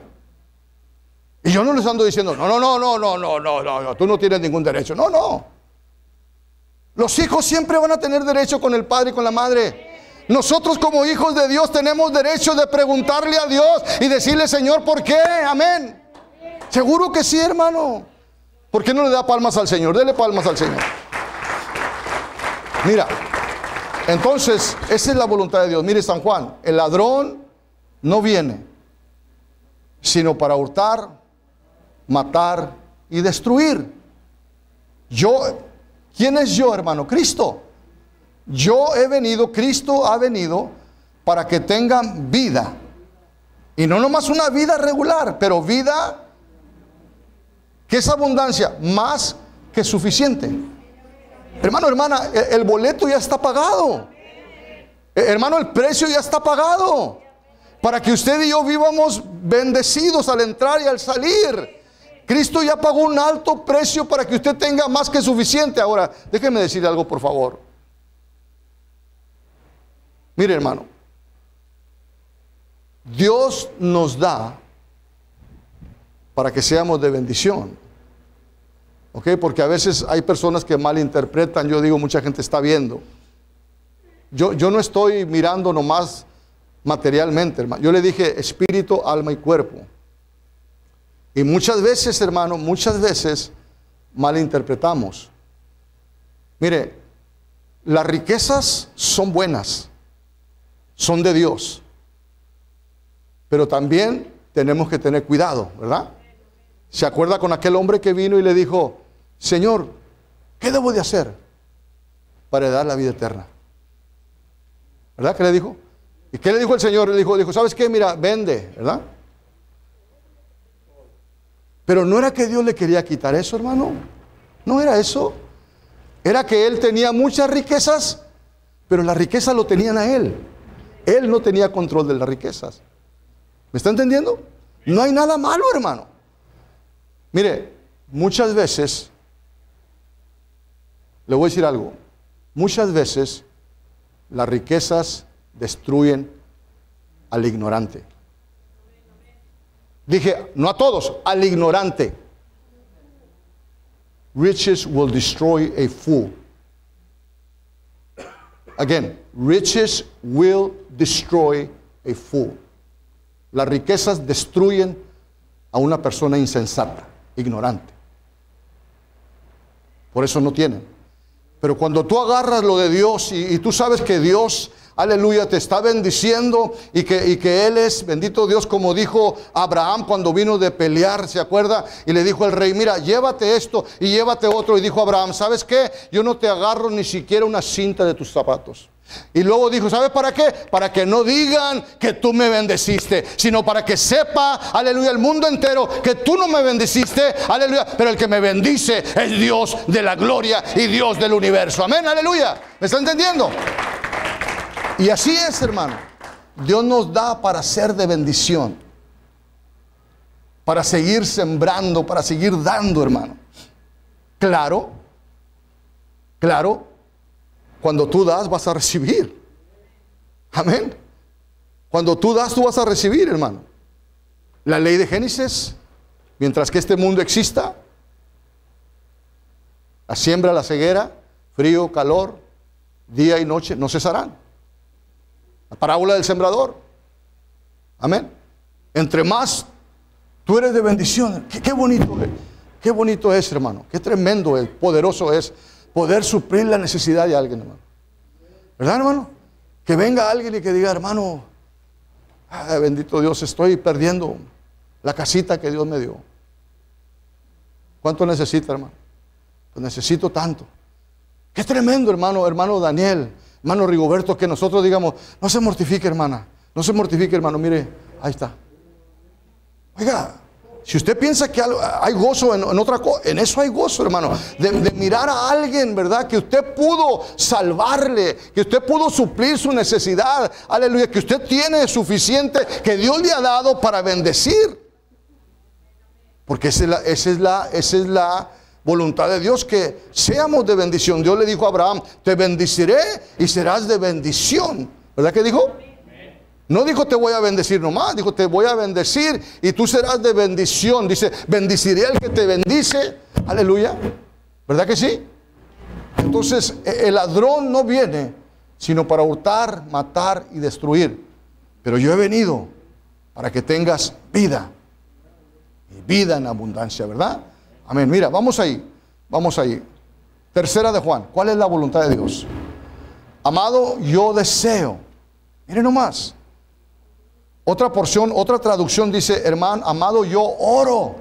Y yo no les ando diciendo: no, no, no, no, no, no, no, no, no, tú no tienes ningún derecho. No, no. Los hijos siempre van a tener derecho con el padre y con la madre. Nosotros como hijos de Dios tenemos derecho de preguntarle a Dios y decirle: Señor, ¿por qué? Amén. Seguro que sí, hermano. ¿Por qué no le da palmas al Señor? Dele palmas al Señor. Mira, entonces, esa es la voluntad de Dios. Mire, San Juan: el ladrón no viene sino para hurtar, matar y destruir. Yo, ¿quién es yo, hermano? Cristo. Yo he venido, Cristo ha venido para que tengan vida. Y no nomás una vida regular, pero vida que es abundancia, más que suficiente. Hermano, hermana, el boleto ya está pagado. Hermano, el precio ya está pagado, para que usted y yo vivamos bendecidos al entrar y al salir. Cristo ya pagó un alto precio para que usted tenga más que suficiente. Ahora, déjeme decirle algo, por favor. Mire, hermano, Dios nos da para que seamos de bendición. ¿Ok? Porque a veces hay personas que malinterpretan. Yo digo, mucha gente está viendo. Yo, yo no estoy mirando nomás materialmente, hermano. Yo le dije espíritu, alma y cuerpo. Y muchas veces, hermano, muchas veces malinterpretamos. Mire, las riquezas son buenas, son de Dios. Pero también tenemos que tener cuidado, ¿verdad? ¿Se acuerda con aquel hombre que vino y le dijo: Señor, ¿qué debo de hacer para dar la vida eterna? ¿Verdad que le dijo? ¿Y qué le dijo el Señor? Le dijo, dijo, ¿sabes qué? Mira, vende, ¿verdad? Pero no era que Dios le quería quitar eso, hermano. No era eso. Era que él tenía muchas riquezas, pero las riquezas lo tenían a él. Él no tenía control de las riquezas. ¿Me está entendiendo? No hay nada malo, hermano. Mire, muchas veces, le voy a decir algo, muchas veces las riquezas destruyen al ignorante. Dije, no a todos, al ignorante. Riches will destroy a fool. Again, riches will destroy a fool. Las riquezas destruyen a una persona insensata, ignorante. Por eso no tienen. Pero cuando tú agarras lo de Dios y, y tú sabes que Dios, aleluya, te está bendiciendo y que, y que Él es, bendito Dios, como dijo Abraham cuando vino de pelear, ¿se acuerda? Y le dijo al rey, mira, llévate esto y llévate otro. Y dijo Abraham, ¿sabes qué? Yo no te agarro ni siquiera una cinta de tus zapatos. Y luego dijo, ¿sabes para qué? Para que no digan que tú me bendeciste, sino para que sepa, aleluya, el mundo entero que tú no me bendeciste, aleluya, pero el que me bendice es Dios de la gloria y Dios del universo. Amén, aleluya. ¿Me está entendiendo? Y así es, hermano. Dios nos da para ser de bendición, para seguir sembrando, para seguir dando, hermano. Claro, claro. Cuando tú das, vas a recibir. Amén. Cuando tú das, tú vas a recibir, hermano. La ley de Génesis, mientras que este mundo exista, la siembra, la ceguera, frío, calor, día y noche, no cesarán. La parábola del sembrador. Amén. Entre más tú eres de bendición. Qué, qué bonito es. Qué bonito es, hermano. Qué tremendo es, poderoso es poder suplir la necesidad de alguien, hermano. ¿Verdad, hermano? Que venga alguien y que diga, hermano, ay, bendito Dios, estoy perdiendo la casita que Dios me dio. ¿Cuánto necesita, hermano? Pues necesito tanto. Qué tremendo, hermano, hermano Daniel, hermano Rigoberto, que nosotros digamos, no se mortifique, hermana, no se mortifique, hermano, mire, ahí está. Oiga, si usted piensa que hay gozo en, en otra cosa, en eso hay gozo, hermano. De, de mirar a alguien, ¿verdad? Que usted pudo salvarle, que usted pudo suplir su necesidad. Aleluya, que usted tiene suficiente, que Dios le ha dado para bendecir. Porque esa es la, esa es la, esa es la voluntad de Dios, que seamos de bendición. Dios le dijo a Abraham, te bendeciré y serás de bendición. ¿Verdad que dijo? No dijo te voy a bendecir nomás, dijo te voy a bendecir y tú serás de bendición. Dice, bendiciré al que te bendice. Aleluya. ¿Verdad que sí? Entonces, el ladrón no viene sino para hurtar, matar y destruir. Pero yo he venido para que tengas vida. Y vida en abundancia, ¿verdad? Amén. Mira, vamos ahí. Vamos ahí. Tercera de Juan. ¿Cuál es la voluntad de Dios? Amado, yo deseo. Mire nomás. Otra porción, otra traducción dice, hermano, amado, yo oro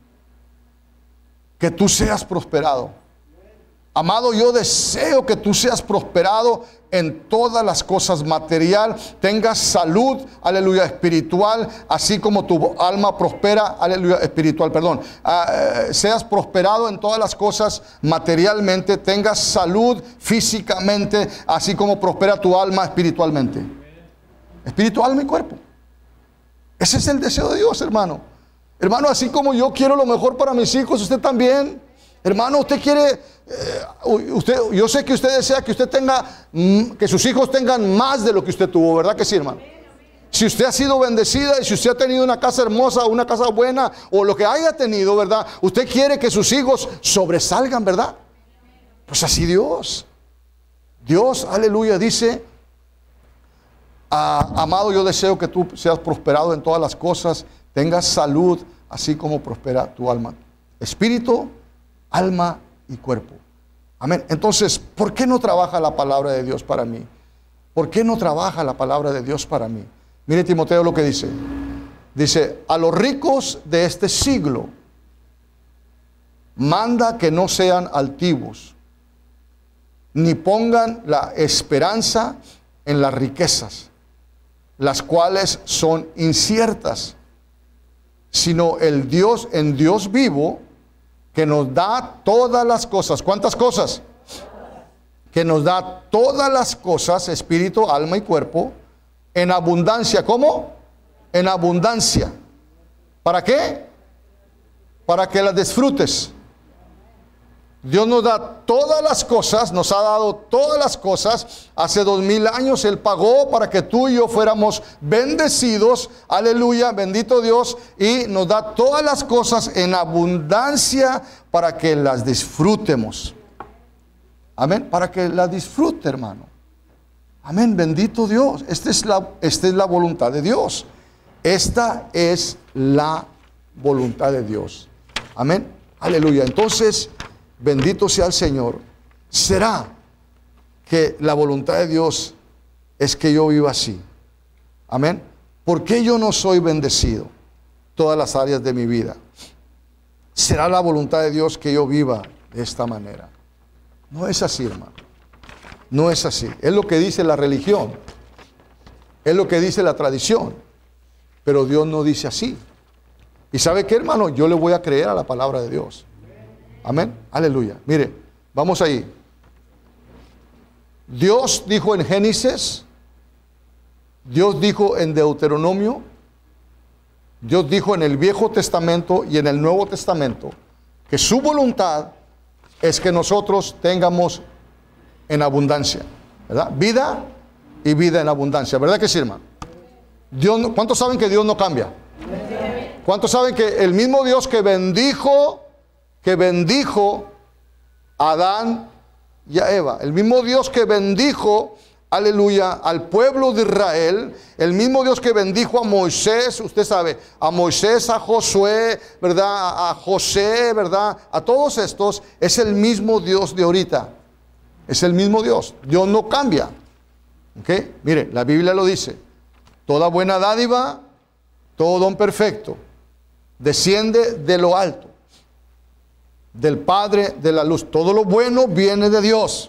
que tú seas prosperado. Amado, yo deseo que tú seas prosperado en todas las cosas material, tengas salud, aleluya, espiritual, así como tu alma prospera, aleluya, espiritual, perdón, uh, seas prosperado en todas las cosas materialmente, tengas salud físicamente, así como prospera tu alma espiritualmente. Espíritu, alma y cuerpo. Ese es el deseo de Dios, hermano. Hermano, así como yo quiero lo mejor para mis hijos, usted también. Hermano, usted quiere, eh, usted, yo sé que usted desea que usted tenga, que sus hijos tengan más de lo que usted tuvo, ¿verdad que sí, hermano? Si usted ha sido bendecida y si usted ha tenido una casa hermosa, una casa buena, o lo que haya tenido, ¿verdad? Usted quiere que sus hijos sobresalgan, ¿verdad? Pues así Dios. Dios, aleluya, dice, ah, amado, yo deseo que tú seas prosperado en todas las cosas, tengas salud, así como prospera tu alma. Espíritu, alma y cuerpo. Amén. Entonces, ¿por qué no trabaja la palabra de Dios para mí? ¿Por qué no trabaja la palabra de Dios para mí? Mire Timoteo lo que dice. Dice, a los ricos de este siglo, manda que no sean altivos, ni pongan la esperanza en las riquezas, las cuales son inciertas, sino el Dios, en Dios vivo, que nos da todas las cosas. ¿Cuántas cosas? Que nos da todas las cosas, espíritu, alma y cuerpo, en abundancia. ¿Cómo? En abundancia. ¿Para qué? Para que las disfrutes. Dios nos da todas las cosas, nos ha dado todas las cosas. Hace dos mil años Él pagó para que tú y yo fuéramos bendecidos. Aleluya, bendito Dios. Y nos da todas las cosas en abundancia para que las disfrutemos. Amén, para que las disfrute, hermano. Amén, bendito Dios. Esta es la, esta es la voluntad de Dios. Esta es la voluntad de Dios. Amén, aleluya. Entonces, bendito sea el Señor. ¿Será que la voluntad de Dios es que yo viva así? Amén. ¿Por qué yo no soy bendecido todas las áreas de mi vida? ¿Será la voluntad de Dios que yo viva de esta manera? No es así, hermano. No es así. Es lo que dice la religión. Es lo que dice la tradición. Pero Dios no dice así. ¿Y sabe qué, hermano? Yo le voy a creer a la palabra de Dios. Amén, aleluya. Mire, vamos ahí. Dios dijo en Génesis, Dios dijo en Deuteronomio, Dios dijo en el Viejo Testamento y en el Nuevo Testamento que su voluntad es que nosotros tengamos en abundancia, ¿verdad? Vida y vida en abundancia, ¿verdad que sí, hermano? Dios no, ¿cuántos saben que Dios no cambia? ¿Cuántos saben que el mismo Dios que bendijo que bendijo a Adán y a Eva, el mismo Dios que bendijo, aleluya, al pueblo de Israel, el mismo Dios que bendijo a Moisés, usted sabe, a Moisés, a Josué, ¿verdad? A José, ¿verdad? A todos estos, es el mismo Dios de ahorita. Es el mismo Dios. Dios no cambia. ¿Ok? Mire, la Biblia lo dice. Toda buena dádiva, todo don perfecto, desciende de lo alto, del Padre de la luz. Todo lo bueno viene de Dios.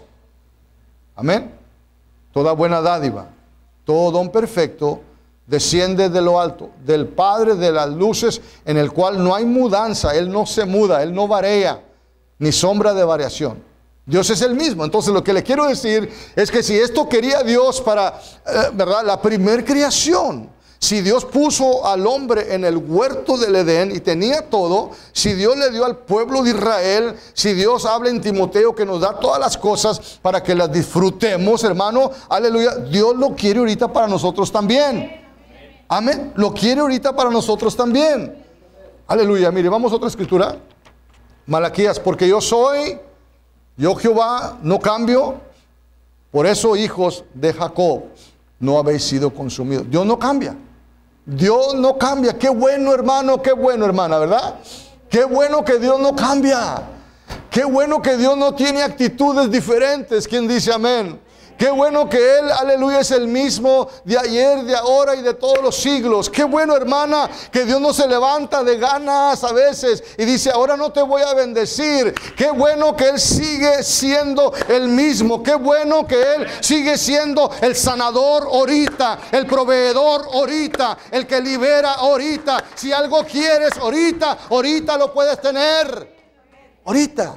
Amén. Toda buena dádiva, todo don perfecto desciende de lo alto, del Padre de las luces, en el cual no hay mudanza. Él no se muda, Él no varía, ni sombra de variación. Dios es el mismo. Entonces lo que le quiero decir es que si esto quería Dios para, eh, ¿verdad? La primer creación. Si Dios puso al hombre en el huerto del Edén y tenía todo, si Dios le dio al pueblo de Israel, si Dios habla en Timoteo que nos da todas las cosas para que las disfrutemos, hermano, aleluya, Dios lo quiere ahorita para nosotros también. Amén, lo quiere ahorita para nosotros también. Aleluya, mire, vamos a otra escritura. Malaquías, porque yo soy, yo Jehová, no cambio, por eso hijos de Jacob, no habéis sido consumidos. Dios no cambia. Dios no cambia. Qué bueno, hermano, qué bueno, hermana, ¿verdad? Qué bueno que Dios no cambia. Qué bueno que Dios no tiene actitudes diferentes. ¿Quién dice amén? Qué bueno que Él, aleluya, es el mismo de ayer, de ahora y de todos los siglos. Qué bueno, hermana, que Dios no se levanta de ganas a veces y dice, ahora no te voy a bendecir. Qué bueno que Él sigue siendo el mismo. Qué bueno que Él sigue siendo el sanador ahorita, el proveedor ahorita, el que libera ahorita. Si algo quieres ahorita, ahorita lo puedes tener. Ahorita.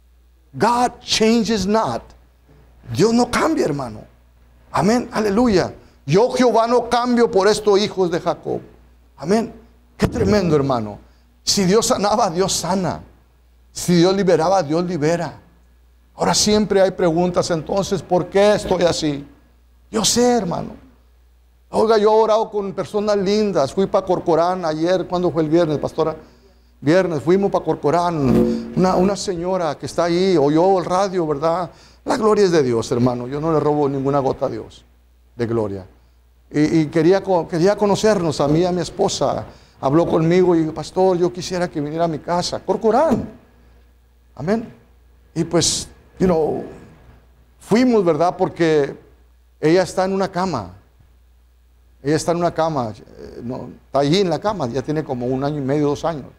God changes not. Dios no cambia, hermano. Amén, aleluya. Yo Jehová no cambio, por estos hijos de Jacob. Amén. Qué tremendo, hermano. Si Dios sanaba, Dios sana. Si Dios liberaba, Dios libera. Ahora siempre hay preguntas, entonces, ¿por qué estoy así? Yo sé, hermano. Oiga, yo he orado con personas lindas. Fui para Corcorán ayer, ¿cuándo fue el viernes, pastora? Viernes, fuimos para Corcorán. Una, una señora que está ahí, oyó el radio, ¿verdad? La gloria es de Dios, hermano. Yo no le robo ninguna gota a Dios de gloria. Y, y quería, quería conocernos, a mí y a mi esposa. Habló conmigo y dijo, pastor, yo quisiera que viniera a mi casa. Corcorán. Amén. Y pues, you know, fuimos, ¿verdad? Porque ella está en una cama. Ella está en una cama. Eh, no, está allí en la cama. Ya tiene como un año y medio, dos años.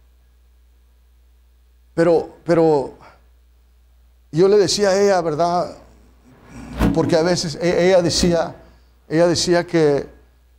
Pero, pero... yo le decía a ella, ¿verdad? Porque a veces ella decía, ella decía que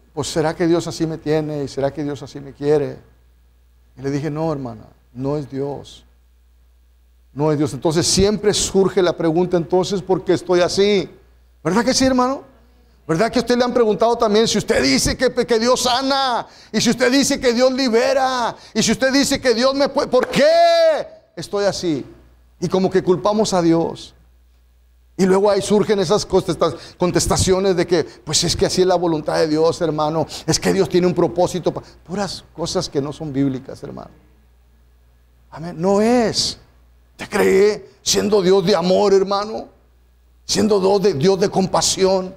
pues ¿será que Dios así me tiene? ¿Y será que Dios así me quiere? Y le dije, no, hermana, no es Dios. No es Dios. Entonces siempre surge la pregunta, entonces, ¿por qué estoy así? ¿Verdad que sí, hermano? ¿Verdad que a usted le han preguntado también si usted dice que, que Dios sana? Y si usted dice que Dios libera. Y si usted dice que Dios me puede, ¿por qué estoy así? Y como que culpamos a Dios. Y luego ahí surgen esas contestaciones de que, pues es que así es la voluntad de Dios, hermano. Es que Dios tiene un propósito. Puras cosas que no son bíblicas, hermano. Amén. No es. ¿Te cree siendo Dios de amor, hermano? Siendo Dios de, Dios de compasión.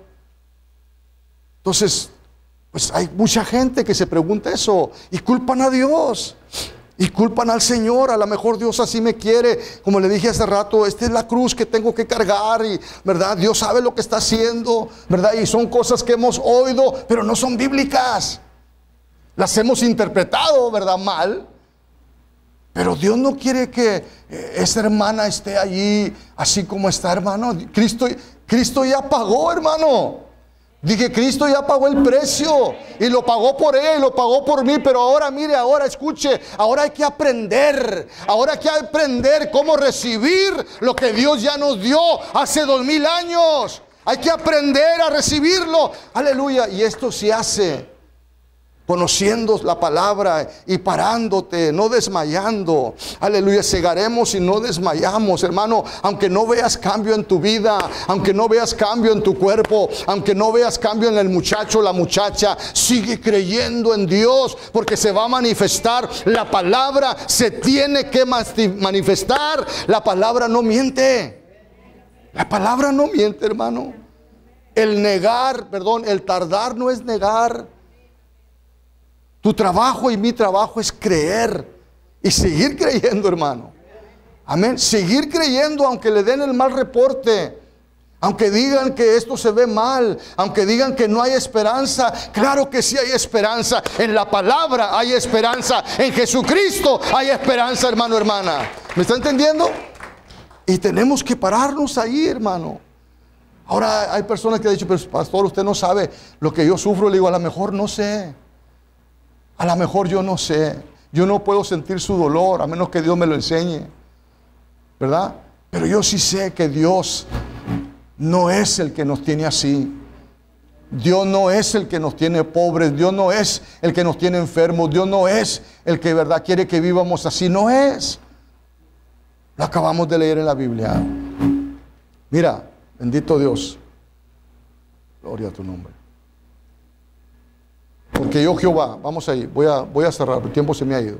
Entonces, pues hay mucha gente que se pregunta eso y culpan a Dios. Y culpan al Señor. A lo mejor Dios así me quiere. Como le dije hace rato, esta es la cruz que tengo que cargar. Y, ¿verdad? Dios sabe lo que está haciendo, ¿verdad? Y son cosas que hemos oído, pero no son bíblicas. Las hemos interpretado, ¿verdad? Mal. Pero Dios no quiere que esa hermana esté allí así como está, hermano. Cristo, Cristo ya pagó, hermano. Dije, Cristo ya pagó el precio y lo pagó por ella y lo pagó por mí. Pero ahora, mire, ahora escuche, ahora hay que aprender. Ahora hay que aprender cómo recibir lo que Dios ya nos dio hace dos mil años. Hay que aprender a recibirlo. Aleluya. Y esto se hace conociendo la palabra y parándote, no desmayando. Aleluya, cegaremos y no desmayamos, hermano. Aunque no veas cambio en tu vida, aunque no veas cambio en tu cuerpo, aunque no veas cambio en el muchacho o la muchacha, sigue creyendo en Dios, porque se va a manifestar. La palabra se tiene que manifestar. La palabra no miente. La palabra no miente, hermano. El negar, perdón, el tardar no es negar. Tu trabajo y mi trabajo es creer y seguir creyendo, hermano. Amén. Seguir creyendo aunque le den el mal reporte, aunque digan que esto se ve mal, aunque digan que no hay esperanza. Claro que sí hay esperanza. En la palabra hay esperanza. En Jesucristo hay esperanza, hermano, hermana. ¿Me está entendiendo? Y tenemos que pararnos ahí, hermano. Ahora hay personas que han dicho, pero pastor, usted no sabe lo que yo sufro. Le digo, a lo mejor no sé. A lo mejor yo no sé. Yo no puedo sentir su dolor a menos que Dios me lo enseñe, ¿verdad? Pero yo sí sé que Dios no es el que nos tiene así. Dios no es el que nos tiene pobres. Dios no es el que nos tiene enfermos. Dios no es el que, ¿verdad?, quiere que vivamos así. No es. Lo acabamos de leer en la Biblia. Mira, bendito Dios. Gloria a tu nombre. Porque yo, Jehová, vamos ahí, voy a, voy a cerrar, el tiempo se me ha ido.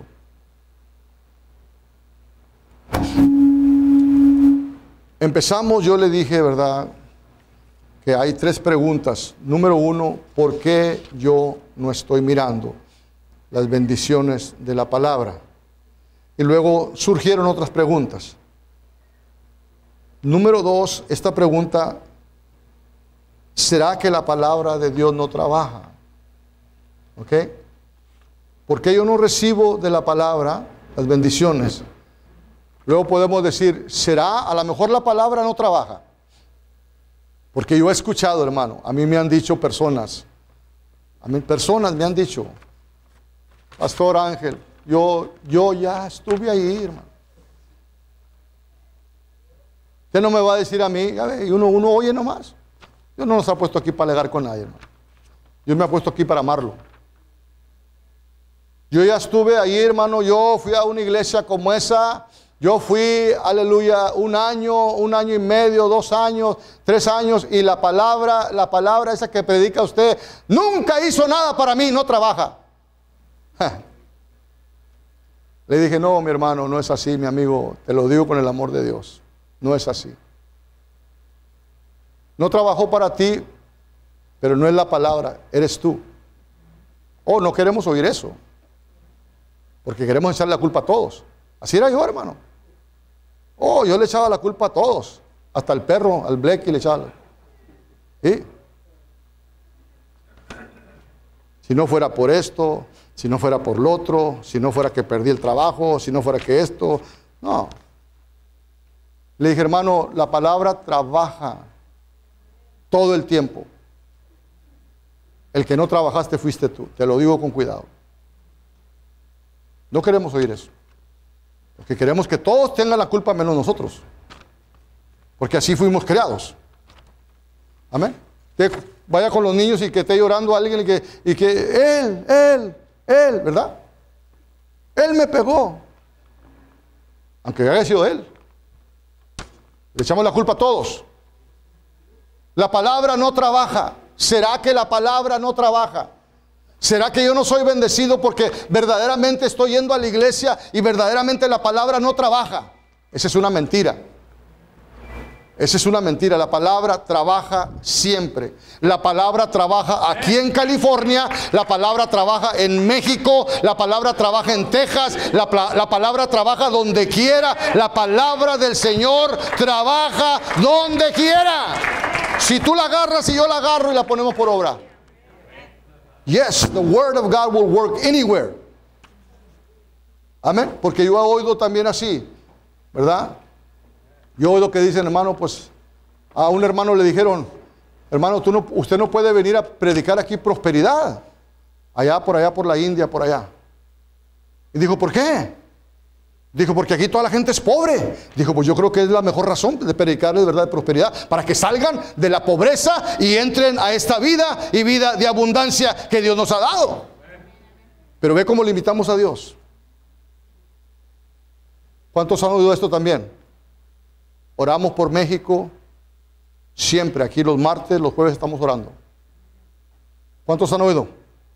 Empezamos, yo le dije, ¿verdad?, que hay tres preguntas. Número uno, ¿por qué yo no estoy mirando las bendiciones de la palabra? Y luego surgieron otras preguntas. Número dos, esta pregunta, ¿será que la palabra de Dios no trabaja? ¿Ok? ¿Por qué yo no recibo de la palabra las bendiciones? Luego podemos decir, ¿será? A lo mejor la palabra no trabaja. Porque yo he escuchado, hermano, a mí me han dicho personas, a mí personas me han dicho, Pastor Ángel, yo, yo ya estuve ahí, hermano. Usted no me va a decir a mí, a ver, y uno, uno oye nomás. Dios no nos ha puesto aquí para alegar con nadie, hermano. Dios me ha puesto aquí para amarlo. Yo ya estuve ahí, hermano. Yo fui a una iglesia como esa. Yo fui, aleluya, un año, un año y medio, dos años, tres años. Y la palabra, la palabra esa que predica usted, nunca hizo nada para mí, no trabaja. Le dije, no, mi hermano, no es así, mi amigo. Te lo digo con el amor de Dios. No es así. No trabajó para ti, pero no es la palabra, eres tú. Oh, no queremos oír eso. Porque queremos echarle la culpa a todos. Así era yo, hermano. Oh, yo le echaba la culpa a todos. Hasta al perro, al Blecky le echaba. ¿Sí? Si no fuera por esto, si no fuera por lo otro, si no fuera que perdí el trabajo, si no fuera que esto. No. Le dije, hermano, la palabra trabaja todo el tiempo. El que no trabajaste fuiste tú. Te lo digo con cuidado. No queremos oír eso. Porque queremos que todos tengan la culpa menos nosotros. Porque así fuimos creados. Amén. Que vaya con los niños y que esté llorando a alguien y que, y que él, él, él, ¿verdad? Él me pegó. Aunque haya sido él. Le echamos la culpa a todos. La palabra no trabaja. ¿Será que la palabra no trabaja? ¿Será que yo no soy bendecido porque verdaderamente estoy yendo a la iglesia y verdaderamente la palabra no trabaja? Esa es una mentira. Esa es una mentira. La palabra trabaja siempre. La palabra trabaja aquí en California. La palabra trabaja en México. La palabra trabaja en Texas. La, la palabra trabaja donde quiera. La palabra del Señor trabaja donde quiera. Si tú la agarras y yo la agarro y la ponemos por obra. Yes, the word of God will work anywhere. Amén. Porque yo he oído también así, ¿verdad? Yo he oído que dicen, hermano, pues a un hermano le dijeron, hermano, tú no, usted no puede venir a predicar aquí prosperidad. Allá, por allá, por la India, por allá. Y dijo, ¿por qué? Dijo, porque aquí toda la gente es pobre. Dijo, pues yo creo que es la mejor razón de predicarles de verdad de prosperidad, para que salgan de la pobreza y entren a esta vida y vida de abundancia que Dios nos ha dado. Pero ve cómo limitamos a Dios. ¿Cuántos han oído esto también? Oramos por México siempre. Aquí los martes, los jueves estamos orando. ¿Cuántos han oído?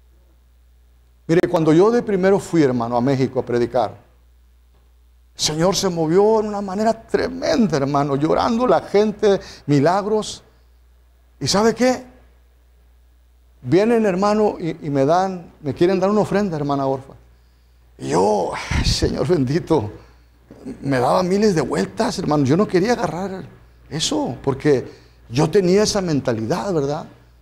Mire, cuando yo de primero fui, hermano, a México a predicar, el Señor se movió de una manera tremenda, hermano, llorando la gente, milagros. ¿Y sabe qué? Vienen, hermano, y, y me dan, me quieren dar una ofrenda, hermana Orfa. Y yo, ay, Señor bendito, me daba miles de vueltas, hermano. Yo no quería agarrar eso, porque yo tenía esa mentalidad, ¿verdad?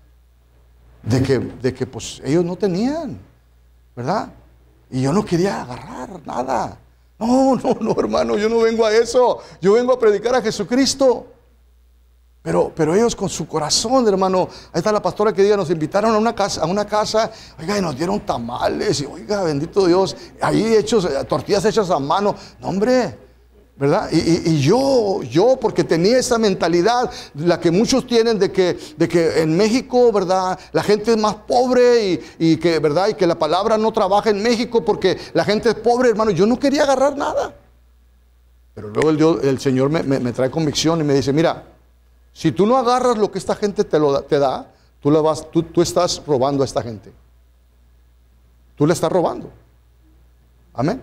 De que, de que pues ellos no tenían, ¿verdad? Y yo no quería agarrar nada. No, no, no, hermano, yo no vengo a eso. Yo vengo a predicar a Jesucristo. Pero, pero ellos con su corazón, hermano. Ahí está la pastora que diga, nos invitaron a una casa, a una casa, oiga, y nos dieron tamales, y oiga, bendito Dios, ahí hechos, tortillas hechas a mano. No, hombre, ¿verdad? Y, y, y yo, yo, porque tenía esa mentalidad, la que muchos tienen de que, de que en México, ¿verdad? La gente es más pobre y, y que, ¿verdad? Y que la palabra no trabaja en México porque la gente es pobre, hermano. Yo no quería agarrar nada. Pero luego el, Dios, el Señor me, me, me trae convicción y me dice, mira, si tú no agarras lo que esta gente te, lo da, te da, tú, la vas, tú, tú estás robando a esta gente. Tú le estás robando. Amén.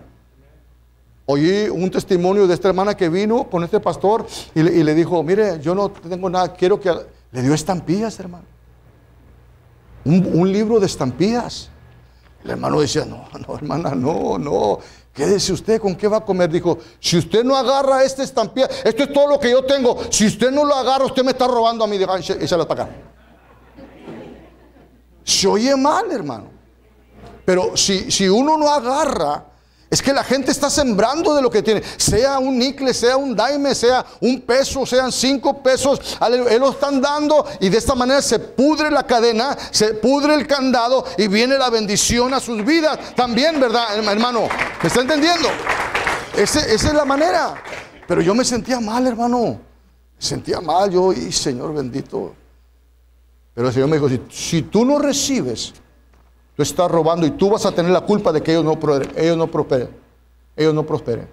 Oí un testimonio de esta hermana que vino con este pastor y le, y le dijo, mire, yo no tengo nada, quiero que... Le dio estampillas, hermano. Un, un libro de estampillas. El hermano decía, no, no, hermana, no, no. Quédese usted, ¿con qué va a comer? Dijo, si usted no agarra esta estampilla, esto es todo lo que yo tengo. Si usted no lo agarra, usted me está robando a mí. Échalo para acá. Se oye mal, hermano. Pero si, si uno no agarra, es que la gente está sembrando de lo que tiene. Sea un níquel, sea un daime, sea un peso, sean cinco pesos. Él lo están dando y de esta manera se pudre la cadena, se pudre el candado y viene la bendición a sus vidas. También, ¿verdad, hermano? ¿Me está entendiendo? Ese, esa es la manera. Pero yo me sentía mal, hermano. Me sentía mal yo y Señor bendito. Pero el Señor me dijo, si, si tú no recibes, tú estás robando y tú vas a tener la culpa de que ellos no, ellos no prosperen. Ellos no prosperen.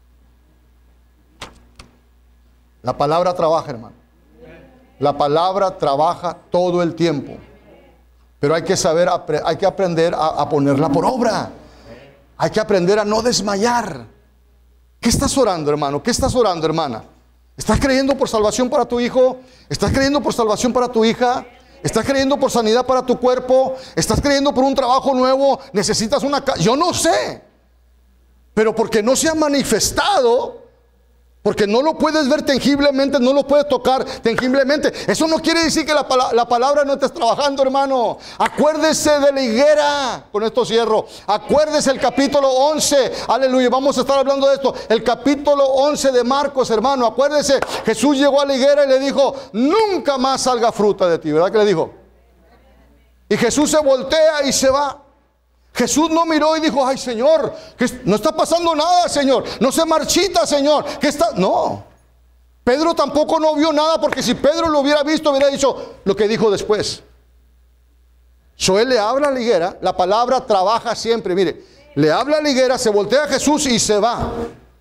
La palabra trabaja, hermano. La palabra trabaja todo el tiempo. Pero hay que saber, hay que aprender a, a ponerla por obra. Hay que aprender a no desmayar. ¿Qué estás orando, hermano? ¿Qué estás orando, hermana? ¿Estás creyendo por salvación para tu hijo? ¿Estás creyendo por salvación para tu hija? ¿Estás creyendo por sanidad para tu cuerpo? ¿Estás creyendo por un trabajo nuevo? ¿Necesitas una casa? Yo no sé. Pero porque no se ha manifestado, porque no lo puedes ver tangiblemente, no lo puedes tocar tangiblemente, eso no quiere decir que la, pala la palabra no estés trabajando, hermano. Acuérdese de la higuera. Con esto cierro. Acuérdese el capítulo once. Aleluya, vamos a estar hablando de esto. El capítulo once de Marcos, hermano. Acuérdese, Jesús llegó a la higuera y le dijo, nunca más salga fruta de ti. ¿Verdad que le dijo? Y Jesús se voltea y se va. Jesús no miró y dijo, ay Señor, que no está pasando nada, Señor, no se marchita, Señor, que está, no. Pedro tampoco no vio nada, porque si Pedro lo hubiera visto, hubiera dicho lo que dijo después. So, él le habla a la higuera, la palabra trabaja siempre, mire, le habla a la higuera, se voltea a Jesús y se va.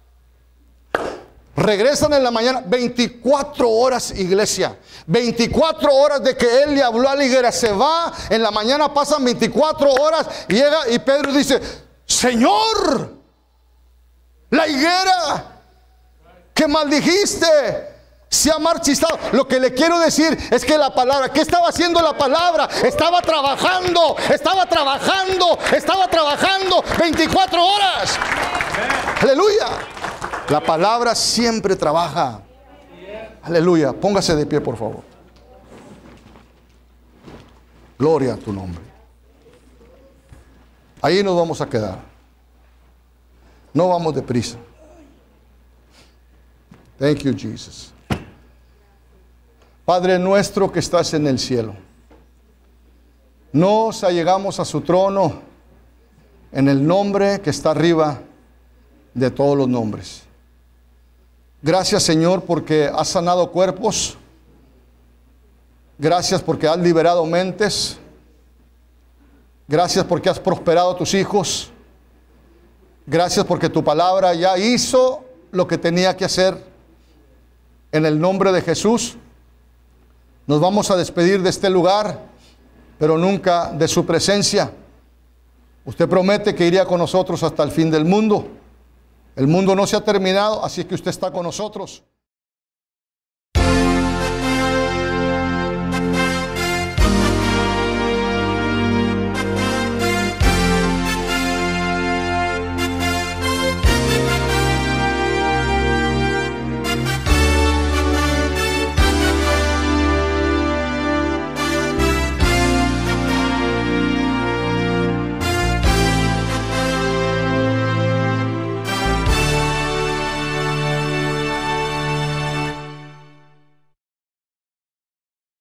Regresan en la mañana, veinticuatro horas, iglesia, veinticuatro horas de que él le habló a la higuera, se va, en la mañana pasan veinticuatro horas, llega y Pedro dice, Señor, la higuera que maldijiste se ha marchitado. Lo que le quiero decir es que la palabra, ¿qué estaba haciendo la palabra? Estaba trabajando, estaba trabajando, estaba trabajando veinticuatro horas. Aleluya. La palabra siempre trabaja. Aleluya. Póngase de pie, por favor. Gloria a tu nombre. Ahí nos vamos a quedar. No vamos deprisa. Thank you, Jesus. Padre nuestro que estás en el cielo, nos allegamos a su trono en el nombre que está arriba de todos los nombres. Gracias, Señor, porque has sanado cuerpos. Gracias porque has liberado mentes. Gracias porque has prosperado a tus hijos. Gracias porque tu palabra ya hizo lo que tenía que hacer. En el nombre de Jesús, nos vamos a despedir de este lugar, pero nunca de su presencia. Usted promete que iría con nosotros hasta el fin del mundo. El mundo no se ha terminado, así que usted está con nosotros.